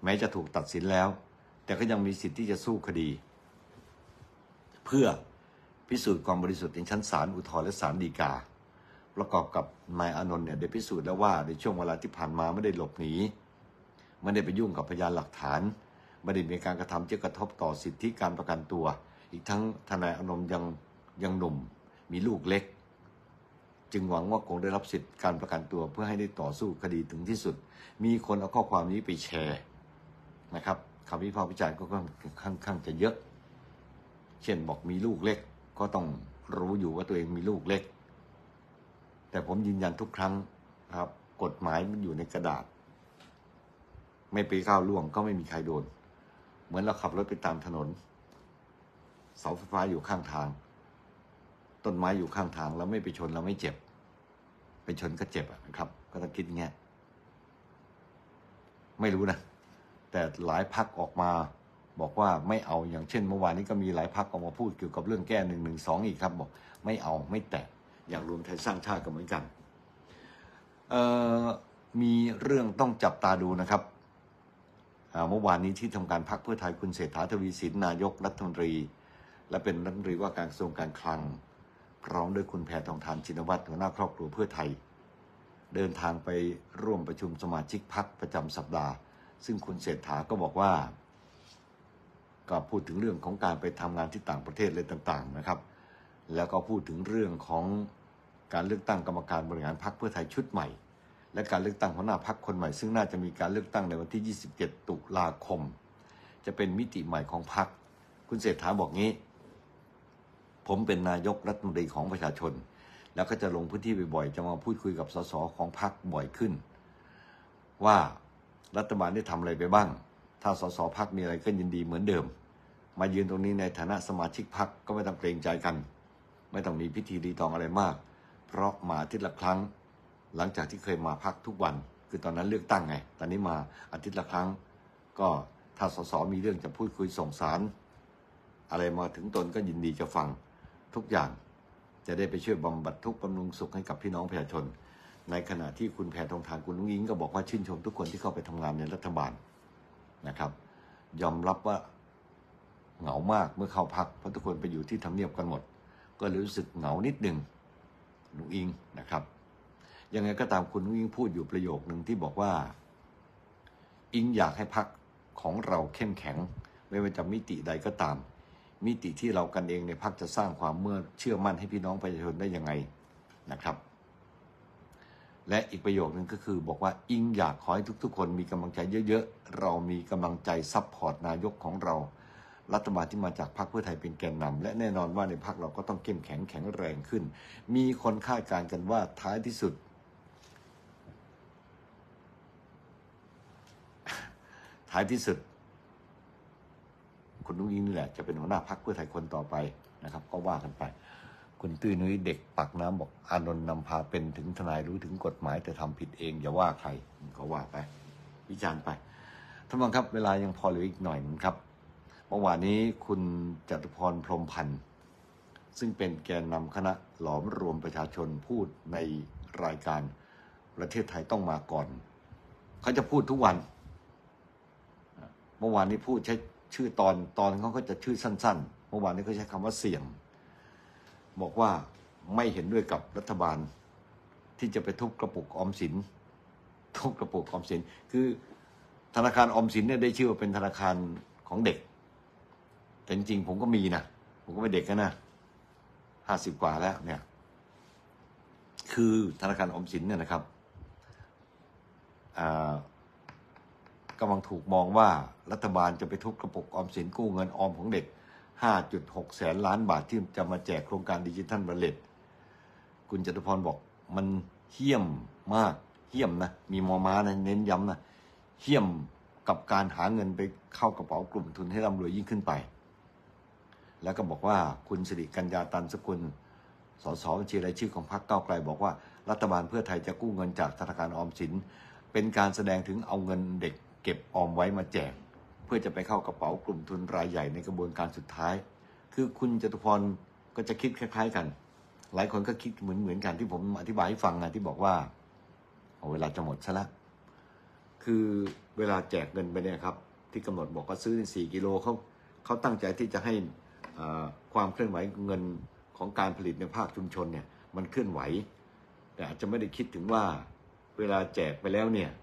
แม้จะถูกตัดสินแล้วแต่ก็ยังมีสิทธิ์ที่จะสู้คดีเพื่อพิสูจน์ความบริสุทธิ์ในชั้นศาลอุทธรณ์และศาลฎีกาประกอบกับนายอานนท์เนี่ยได้พิสูจน์แล้วว่าในช่วงเวลาที่ผ่านมาไม่ได้หลบหนีไม่ได้ไปยุ่งกับพยานหลักฐานไม่ได้มีการกระทำที่กระทบต่อสิทธิการประกันตัวอีกทั้งทนายอานนท์ยังยังหนุ่มมีลูกเล็กจึงหวังว่าคงได้รับสิทธิการประกันตัวเพื่อให้ได้ต่อสู้คดีถึงที่สุดมีคนเอาข้อความนี้ไปแชร์นะครับคำวิพากษ์วิจารณ์ก็ค่อนข้างจะเยอะเช่นบอกมีลูกเล็กก็ต้องรู้อยู่ว่าตัวเองมีลูกเล็กแต่ผมยืนยันทุกครั้งครับกฎหมายมันอยู่ในกระดาษไม่ไปก้าวล่วงก็ไม่มีใครโดนเหมือนเราขับรถไปตามถนนเสาไฟฟ้าอยู่ข้างทางต้นไม้อยู่ข้างทางแล้วไม่ไปชนเราไม่เจ็บไปชนก็เจ็บนะครับก็ต้องคิดอย่างเงี้ยไม่รู้นะแต่หลายพรรคออกมาบอกว่าไม่เอาอย่างเช่นเมื่อวานนี้ก็มีหลายพรรคออกมาพูดเกี่ยวกับเรื่องแก้หนึ่งหนึ่งสองอีกครับบอกไม่เอาไม่แตะอย่างรวมไทยสร้างชาติก็เหมือนกันเอ่อมีเรื่องต้องจับตาดูนะครับเมื่อวานนี้ที่ทำการพรรคเพื่อไทยคุณเศรษฐาทวีสินนายกรัฐมนตรีและเป็นรัฐมนตรีว่าการกระทรวงการคลังพร้อมด้วยคุณแพทองธารชินวัตรหัวหน้าครอบครัวเพื่อไทยเดินทางไปร่วมประชุมสมาชิกพรรคประจำสัปดาห์ซึ่งคุณเศรษฐาก็บอกว่าก็พูดถึงเรื่องของการไปทำงานที่ต่างประเทศอะไรต่างๆนะครับแล้วก็พูดถึงเรื่องของการเลือกตั้งกรรมการบริหารพรรคเพื่อไทยชุดใหม่และการเลือกตั้งหัวหน้าพรรคคนใหม่ซึ่งน่าจะมีการเลือกตั้งในวันที่ยี่สิบเจ็ดตุลาคมจะเป็นมิติใหม่ของพรรคคุณเศรษฐาบอกงี้ผมเป็นนายกรัฐมนตรีของประชาชนแล้วก็จะลงพื้นที่บ่อยๆจะมาพูดคุยกับสสของพรรคบ่อยขึ้นว่ารัฐบาลได้ทำอะไรไปบ้างถ้าสสพรรคมีอะไรก็ยินดีเหมือนเดิมมายืนตรงนี้ในฐานะสมาชิกพรรคก็ไม่ต้องเกรงใจกันไม่ต้องมีพิธีรีตองอะไรมากเพราะมาอาทิตย์ละครั้งหลังจากที่เคยมาพรรคทุกวันคือตอนนั้นเลือกตั้งไงตอนนี้มาอาทิตย์ละครั้งก็ถ้าสสมีเรื่องจะพูดคุยส่งสารอะไรมาถึงตนก็ยินดีจะฟังทุกอย่างจะได้ไปช่วยบำบัดทุกข์บำรุงสุขให้กับพี่น้องประชาชนในขณะที่คุณแพทองธารคุณนุ้งอิงก็บอกว่าชื่นชมทุกคนที่เข้าไปทำงานในรัฐบาลนะครับยอมรับว่าเหงามากเมื่อเข้าพรรคเพราะทุกคนไปอยู่ที่ทำเนียบกันหมดก็รู้สึกเหงานิดนึงนุ้งอิงนะครับยังไงก็ตามคุณนุ้งอิงพูดอยู่ประโยคนึงที่บอกว่าอิงอยากให้พรรคของเราเข้มแข็งไม่ว่าจะมิติใดก็ตามมิติที่เรากันเองในพรรคจะสร้างความเมื่อเชื่อมั่นให้พี่น้องประชาชนได้ยังไงนะครับและอีกประโยคนึงก็คือบอกว่าอิงอยากขอให้ทุกๆคนมีกำลังใจเยอะๆเรามีกำลังใจซัพพอร์ตนายกของเรารัฐบาลที่มาจากพรรคเพื่อไทยเป็นแกนนำและแน่นอนว่าในพรรคเราก็ต้องเข้มแข็งแข็งแรงขึ้นมีคนคาดการณ์กันว่าท้ายที่สุดท้ายที่สุดคุณนุ้งอิงนี่แหละจะเป็นหัวหน้าพรรคเพื่อไทยคนต่อไปนะครับก็ว่ากันไปคุณตุ้ยนุ้ยเด็กปากน้ำบอกอานนท์นำพาเป็นถึงทนายรู้ถึงกฎหมายแต่ทำผิดเองอย่าว่าใครก็ว่าไปวิจารณ์ไปท่านผู้ชมครับเวลายังพอเหลืออีกหน่อยนึงครับเมื่อวานนี้คุณจตุพรพรหมพันธ์ซึ่งเป็นแกนนำคณะหลอมรวมประชาชนพูดในรายการประเทศไทยต้องมาก่อนเขาจะพูดทุกวันเมื่อวานนี้พูดใช้ชื่อตอนตอนเขาก็จะชื่อสั้นๆเมื่อวานนี้เขาใช้คำว่าเสี่ยงบอกว่าไม่เห็นด้วยกับรัฐบาลที่จะไปทุบกระปุกออมสินทุบกระปุกออมสินคือธนาคารออมสินเนี่ยได้ชื่อว่าเป็นธนาคารของเด็กแต่จริงๆผมก็มีนะผมก็ไม่เด็กนะห้าสิบกว่าแล้วเนี่ยคือธนาคารออมสินเนี่ยนะครับกำลังถูกมองว่ารัฐบาลจะไปทุบกระปุกออมสินกู้เงินออมของเด็ก ห้าจุดหก แสนล้านบาทที่จะมาแจกโครงการดิจิทัลบัลเลตคุณจตุพรบอกมันเหี้ยมมากเหี้ยมนะมีมอม้านะเน้นย้ำนะเหี้ยมกับการหาเงินไปเข้ากระเป๋ากลุ่มทุนให้ร่ำรวยยิ่งขึ้นไปแล้วก็บอกว่าคุณสิริกัญญาตันสกุลสสบัญชีรายชื่อของพรรคก้าวไกลบอกว่ารัฐบาลเพื่อไทยจะกู้เงินจากธนาคารออมสินเป็นการแสดงถึงเอาเงินเด็กเก็บออมไว้มาแจกเพื่อจะไปเข้ากระเป๋ากลุ่มทุนรายใหญ่ในกระบวนการสุดท้ายคือคุณจตุพรก็จะคิดคล้ายๆกันหลายคนก็คิดเหมือนๆกันที่ผมอธิบายให้ฟังนะที่บอกว่าเอาเวลาจะหมดซะแล้วคือเวลาแจกเงินไปเนี่ยครับที่กำหนดบอกว่าซื้อสี่กิโลเขาเขาตั้งใจที่จะให้ความเคลื่อนไหวเงินของการผลิตในภาคชุมชนเนี่ยมันเคลื่อนไหวแต่อาจจะไม่ได้คิดถึงว่าเวลาแจกไปแล้วเนี่ย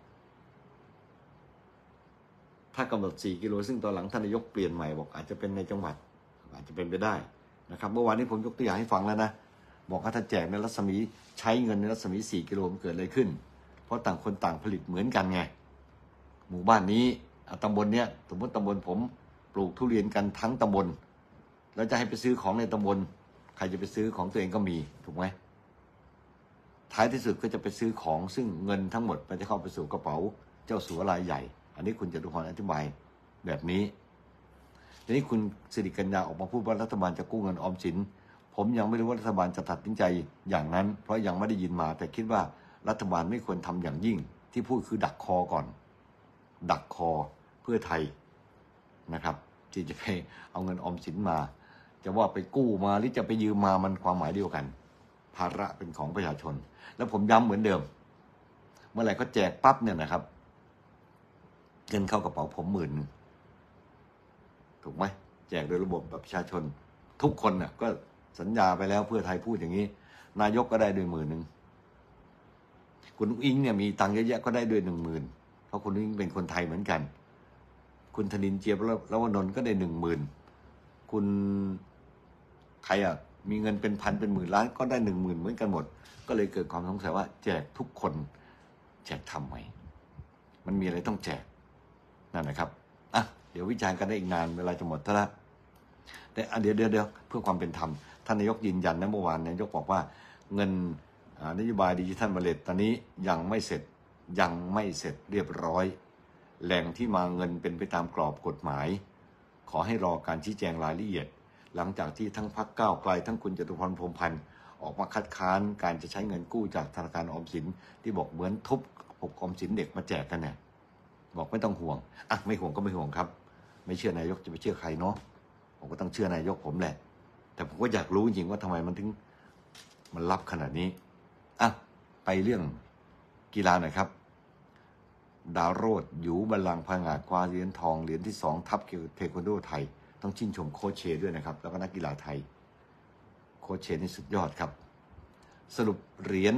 ถ้ากำหนดสี่กิโลซึ่งตอนหลังท่านนายกเปลี่ยนใหม่บอกอาจจะเป็นในจังหวัดอาจจะเป็นไปได้นะครับเมื่อวานนี้ผมยกตัวอย่างให้ฟังแล้วนะบอกว่าถ้าแจกในรัศมีใช้เงินในรัศมีสี่กิโลมันเกิดอะไรขึ้นเพราะต่างคนต่างผลิตเหมือนกันไงหมู่บ้านนี้ตำบลเนี้ยสมมติตำบลผมปลูกทุเรียนกันทั้งตำบลแล้วจะให้ไปซื้อของในตำบลใครจะไปซื้อของตัวเองก็มีถูกไหมท้ายที่สุดก็จะไปซื้อของซึ่งเงินทั้งหมดมันจะเข้าไปสู่กระเป๋าเจ้าสัวรายใหญ่อันนี้คุณจตุพรอธิบายแบบนี้ทีนี้คุณสิริกัญญาออกมาพูดว่ารัฐบาลจะกู้เงินออมสินผมยังไม่รู้ว่ารัฐบาลจะตัดสินใจอย่างนั้นเพราะยังไม่ได้ยินมาแต่คิดว่ารัฐบาลไม่ควรทำอย่างยิ่งที่พูดคือดักคอก่อนดักคอเพื่อไทยนะครับที่จะไปเอาเงินออมสินมาจะว่าไปกู้มาหรือจะไปยืมมามันความหมายเดียวกันภาระเป็นของประชาชนแล้วผมย้ำเหมือนเดิมเมื่อไหร่ก็แจกปั๊บเนี่ยนะครับเงินเข้ากระเป๋าผมหมื่นถูกไหมแจกโดยระบบแบบประชาชนทุกคนน่ะก็สัญญาไปแล้วเพื่อไทยพูดอย่างนี้นายกก็ได้ด้วยหมื่นหนึ่งคุณอุ้งอิงเนี่ยมีตังค์เยอะแยะก็ได้ด้วยหนึ่งหมื่นเพราะคุณอุ้งอิงเป็นคนไทยเหมือนกันคุณธนินทร์เจียบแล้ววนนท์ก็ได้หนึ่งหมื่นคุณใครอ่ะมีเงินเป็นพันเป็นหมื่นล้านก็ได้หนึ่งหมื่นเหมือนกันหมดก็เลยเกิดความสงสัยว่าแจกทุกคนแจกทำไมมันมีอะไรต้องแจกนั่นนะครับอ่ะเดี๋ยววิจารณ์กันได้อีกนานเวลาจะหมดแล้วแต่เดี๋ยวเดี๋ยวเดี๋ยวเพื่อความเป็นธรรมท่านนายกยืนยันนะเมื่อวานนายกบอกว่าเงินนโยบายดิจิทัลวอลเล็ตตอนนี้ยังไม่เสร็จยังไม่เสร็จเรียบร้อยแหล่งที่มาเงินเป็นไปตามกรอบกฎหมายขอให้รอการชี้แจงรายละเอียดหลังจากที่ทั้งพรรคก้าวไกลทั้งคุณจตุพรพรหมพันธ์ออกมาคัดค้านการจะใช้เงินกู้จากธนาคารออมสินที่บอกเหมือนทุบปกออมสินเด็กมาแจกกันเนี่ยบอกไม่ต้องห่วงอ่ะไม่ห่วงก็ไม่ห่วงครับไม่เชื่อนายกจะไปเชื่อใครเนาะผมก็ต้องเชื่อนายกผมแหละแต่ผมก็อยากรู้จริงว่าทำไมมันถึงมันลับขนาดนี้อ่ะไปเรื่องกีฬาหน่อยครับดาวโรจน์อยู่บัลลังก์ผงาดคว้าเหรียญทองเหรียญที่สองทัพเทควันโดไทยต้องชื่นชมโค้ชเชด้วยนะครับแล้วก็นักกีฬาไทยโค้ชเชนี่สุดยอดครับสรุปเหรียญ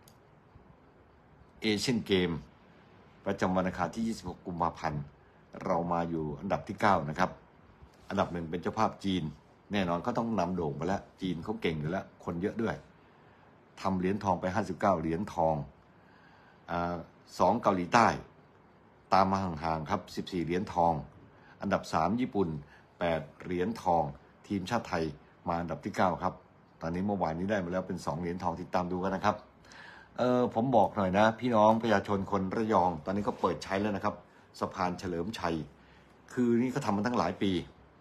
เอเชียนเกมประจำวันอังคารที่ยี่สิบหกกุมภาพันธ์เรามาอยู่อันดับที่เก้านะครับอันดับหนึ่งเป็นเจ้าภาพจีนแน่นอนเขาต้องนำโด่งไปแล้วจีนเขาเก่งอยู่แล้วคนเยอะด้วยทำเหรียญทองไปห้าสิบเก้าเหรียญทองอ่าสองเกาหลีใต้ตามมาห่างๆครับสิบสี่เหรียญทองอันดับสามญี่ปุ่นแปดเหรียญทองทีมชาติไทยมาอันดับที่เก้าครับตอนนี้เมื่อวานนี้ได้มาแล้วเป็นสองเหรียญทองติดตามดูกันนะครับเออผมบอกหน่อยนะพี่น้องประชาชนคนระยองตอนนี้ก็เปิดใช้แล้วนะครับสะพานเฉลิมชัยคือนี่ก็ทำมาตั้งหลายปี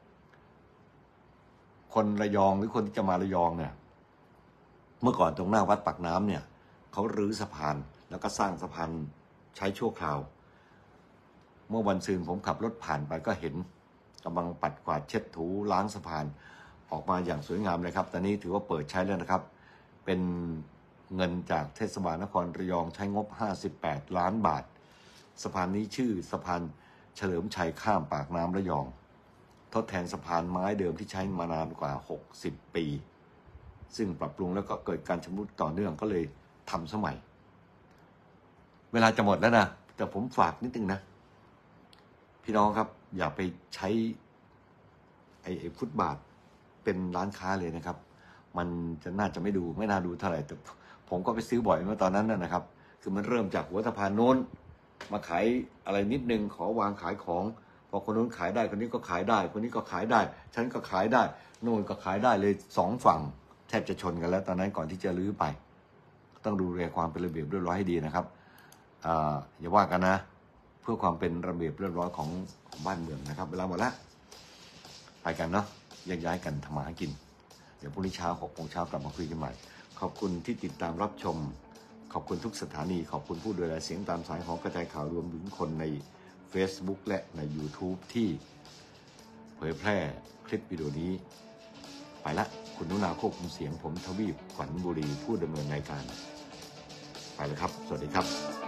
คนระยองหรือคนที่จะมาระยองเนี่ยเมื่อก่อนตรงหน้าวัดปากน้ำเนี่ยเขารื้อสะพานแล้วก็สร้างสะพานใช้ชั่วคราวเมื่อวันซืนผมขับรถผ่านไปก็เห็นกำลังปัดกวาดเช็ดถูล้างสะพานออกมาอย่างสวยงามเลยครับตอนนี้ถือว่าเปิดใช้แล้วนะครับเป็นเงินจากเทศบาลนครระยองใช้งบห้าสิบแปดล้านบาทสะพานนี้ชื่อสะพานเฉลิมชัยข้ามปากน้ำระยองทดแทนสะพานไม้เดิมที่ใช้มานานกว่าหกสิบปีซึ่งปรับปรุงแล้วก็เกิดการชำรุดต่อเนื่องก็เลยทำสมัยเวลาจะหมดแล้วนะแต่ผมฝากนิดนึงนะพี่น้องครับอย่าไปใช้ไอ้ฟุตบาทเป็นร้านค้าเลยนะครับมันจะน่าจะไม่ดูไม่น่าดูเท่าไหร่แต่ผมก็ไปซื้อบ่อยเมื่อตอนนั้นนะครับคือมันเริ่มจากหัวสะพานโน้นมาขายอะไรนิดนึงขอวางขายของพอคนโน้นขายได้คนนี้ก็ขายได้คนนี้ก็ขายได้ฉันก็ขายได้โน่นก็ขายได้เลยสองฝั่งแทบจะชนกันแล้วตอนนั้นก่อนที่จะรื้อไปต้องดูแลความเป็นระเบียบเรียบร้อยให้ดีนะครับอ่าอย่าว่ากันนะเพื่อความเป็นระเบียบเรียบร้อยของของบ้านเมืองนะครับเวลาหมดแล้วไปกันเนาะแยกย้ายกันทำมาหากินเดี๋ยวพรุ่งนี้เช้าหกโมงเช้ากลับมาคุยกันใหม่ขอบคุณที่ติดตามรับชมขอบคุณทุกสถานีขอบคุณผู้ดูแลเสียงตามสายของกระจายข่าวรวมถึงคนใน Facebook และใน YouTube ที่เผยแพร่คลิปวิดีโอนี้ไปละคุณนุนาควบคุมเสียงผมทวีปขวัญบุรีผู้ดำเนินรายการไปแล้วครับสวัสดีครับ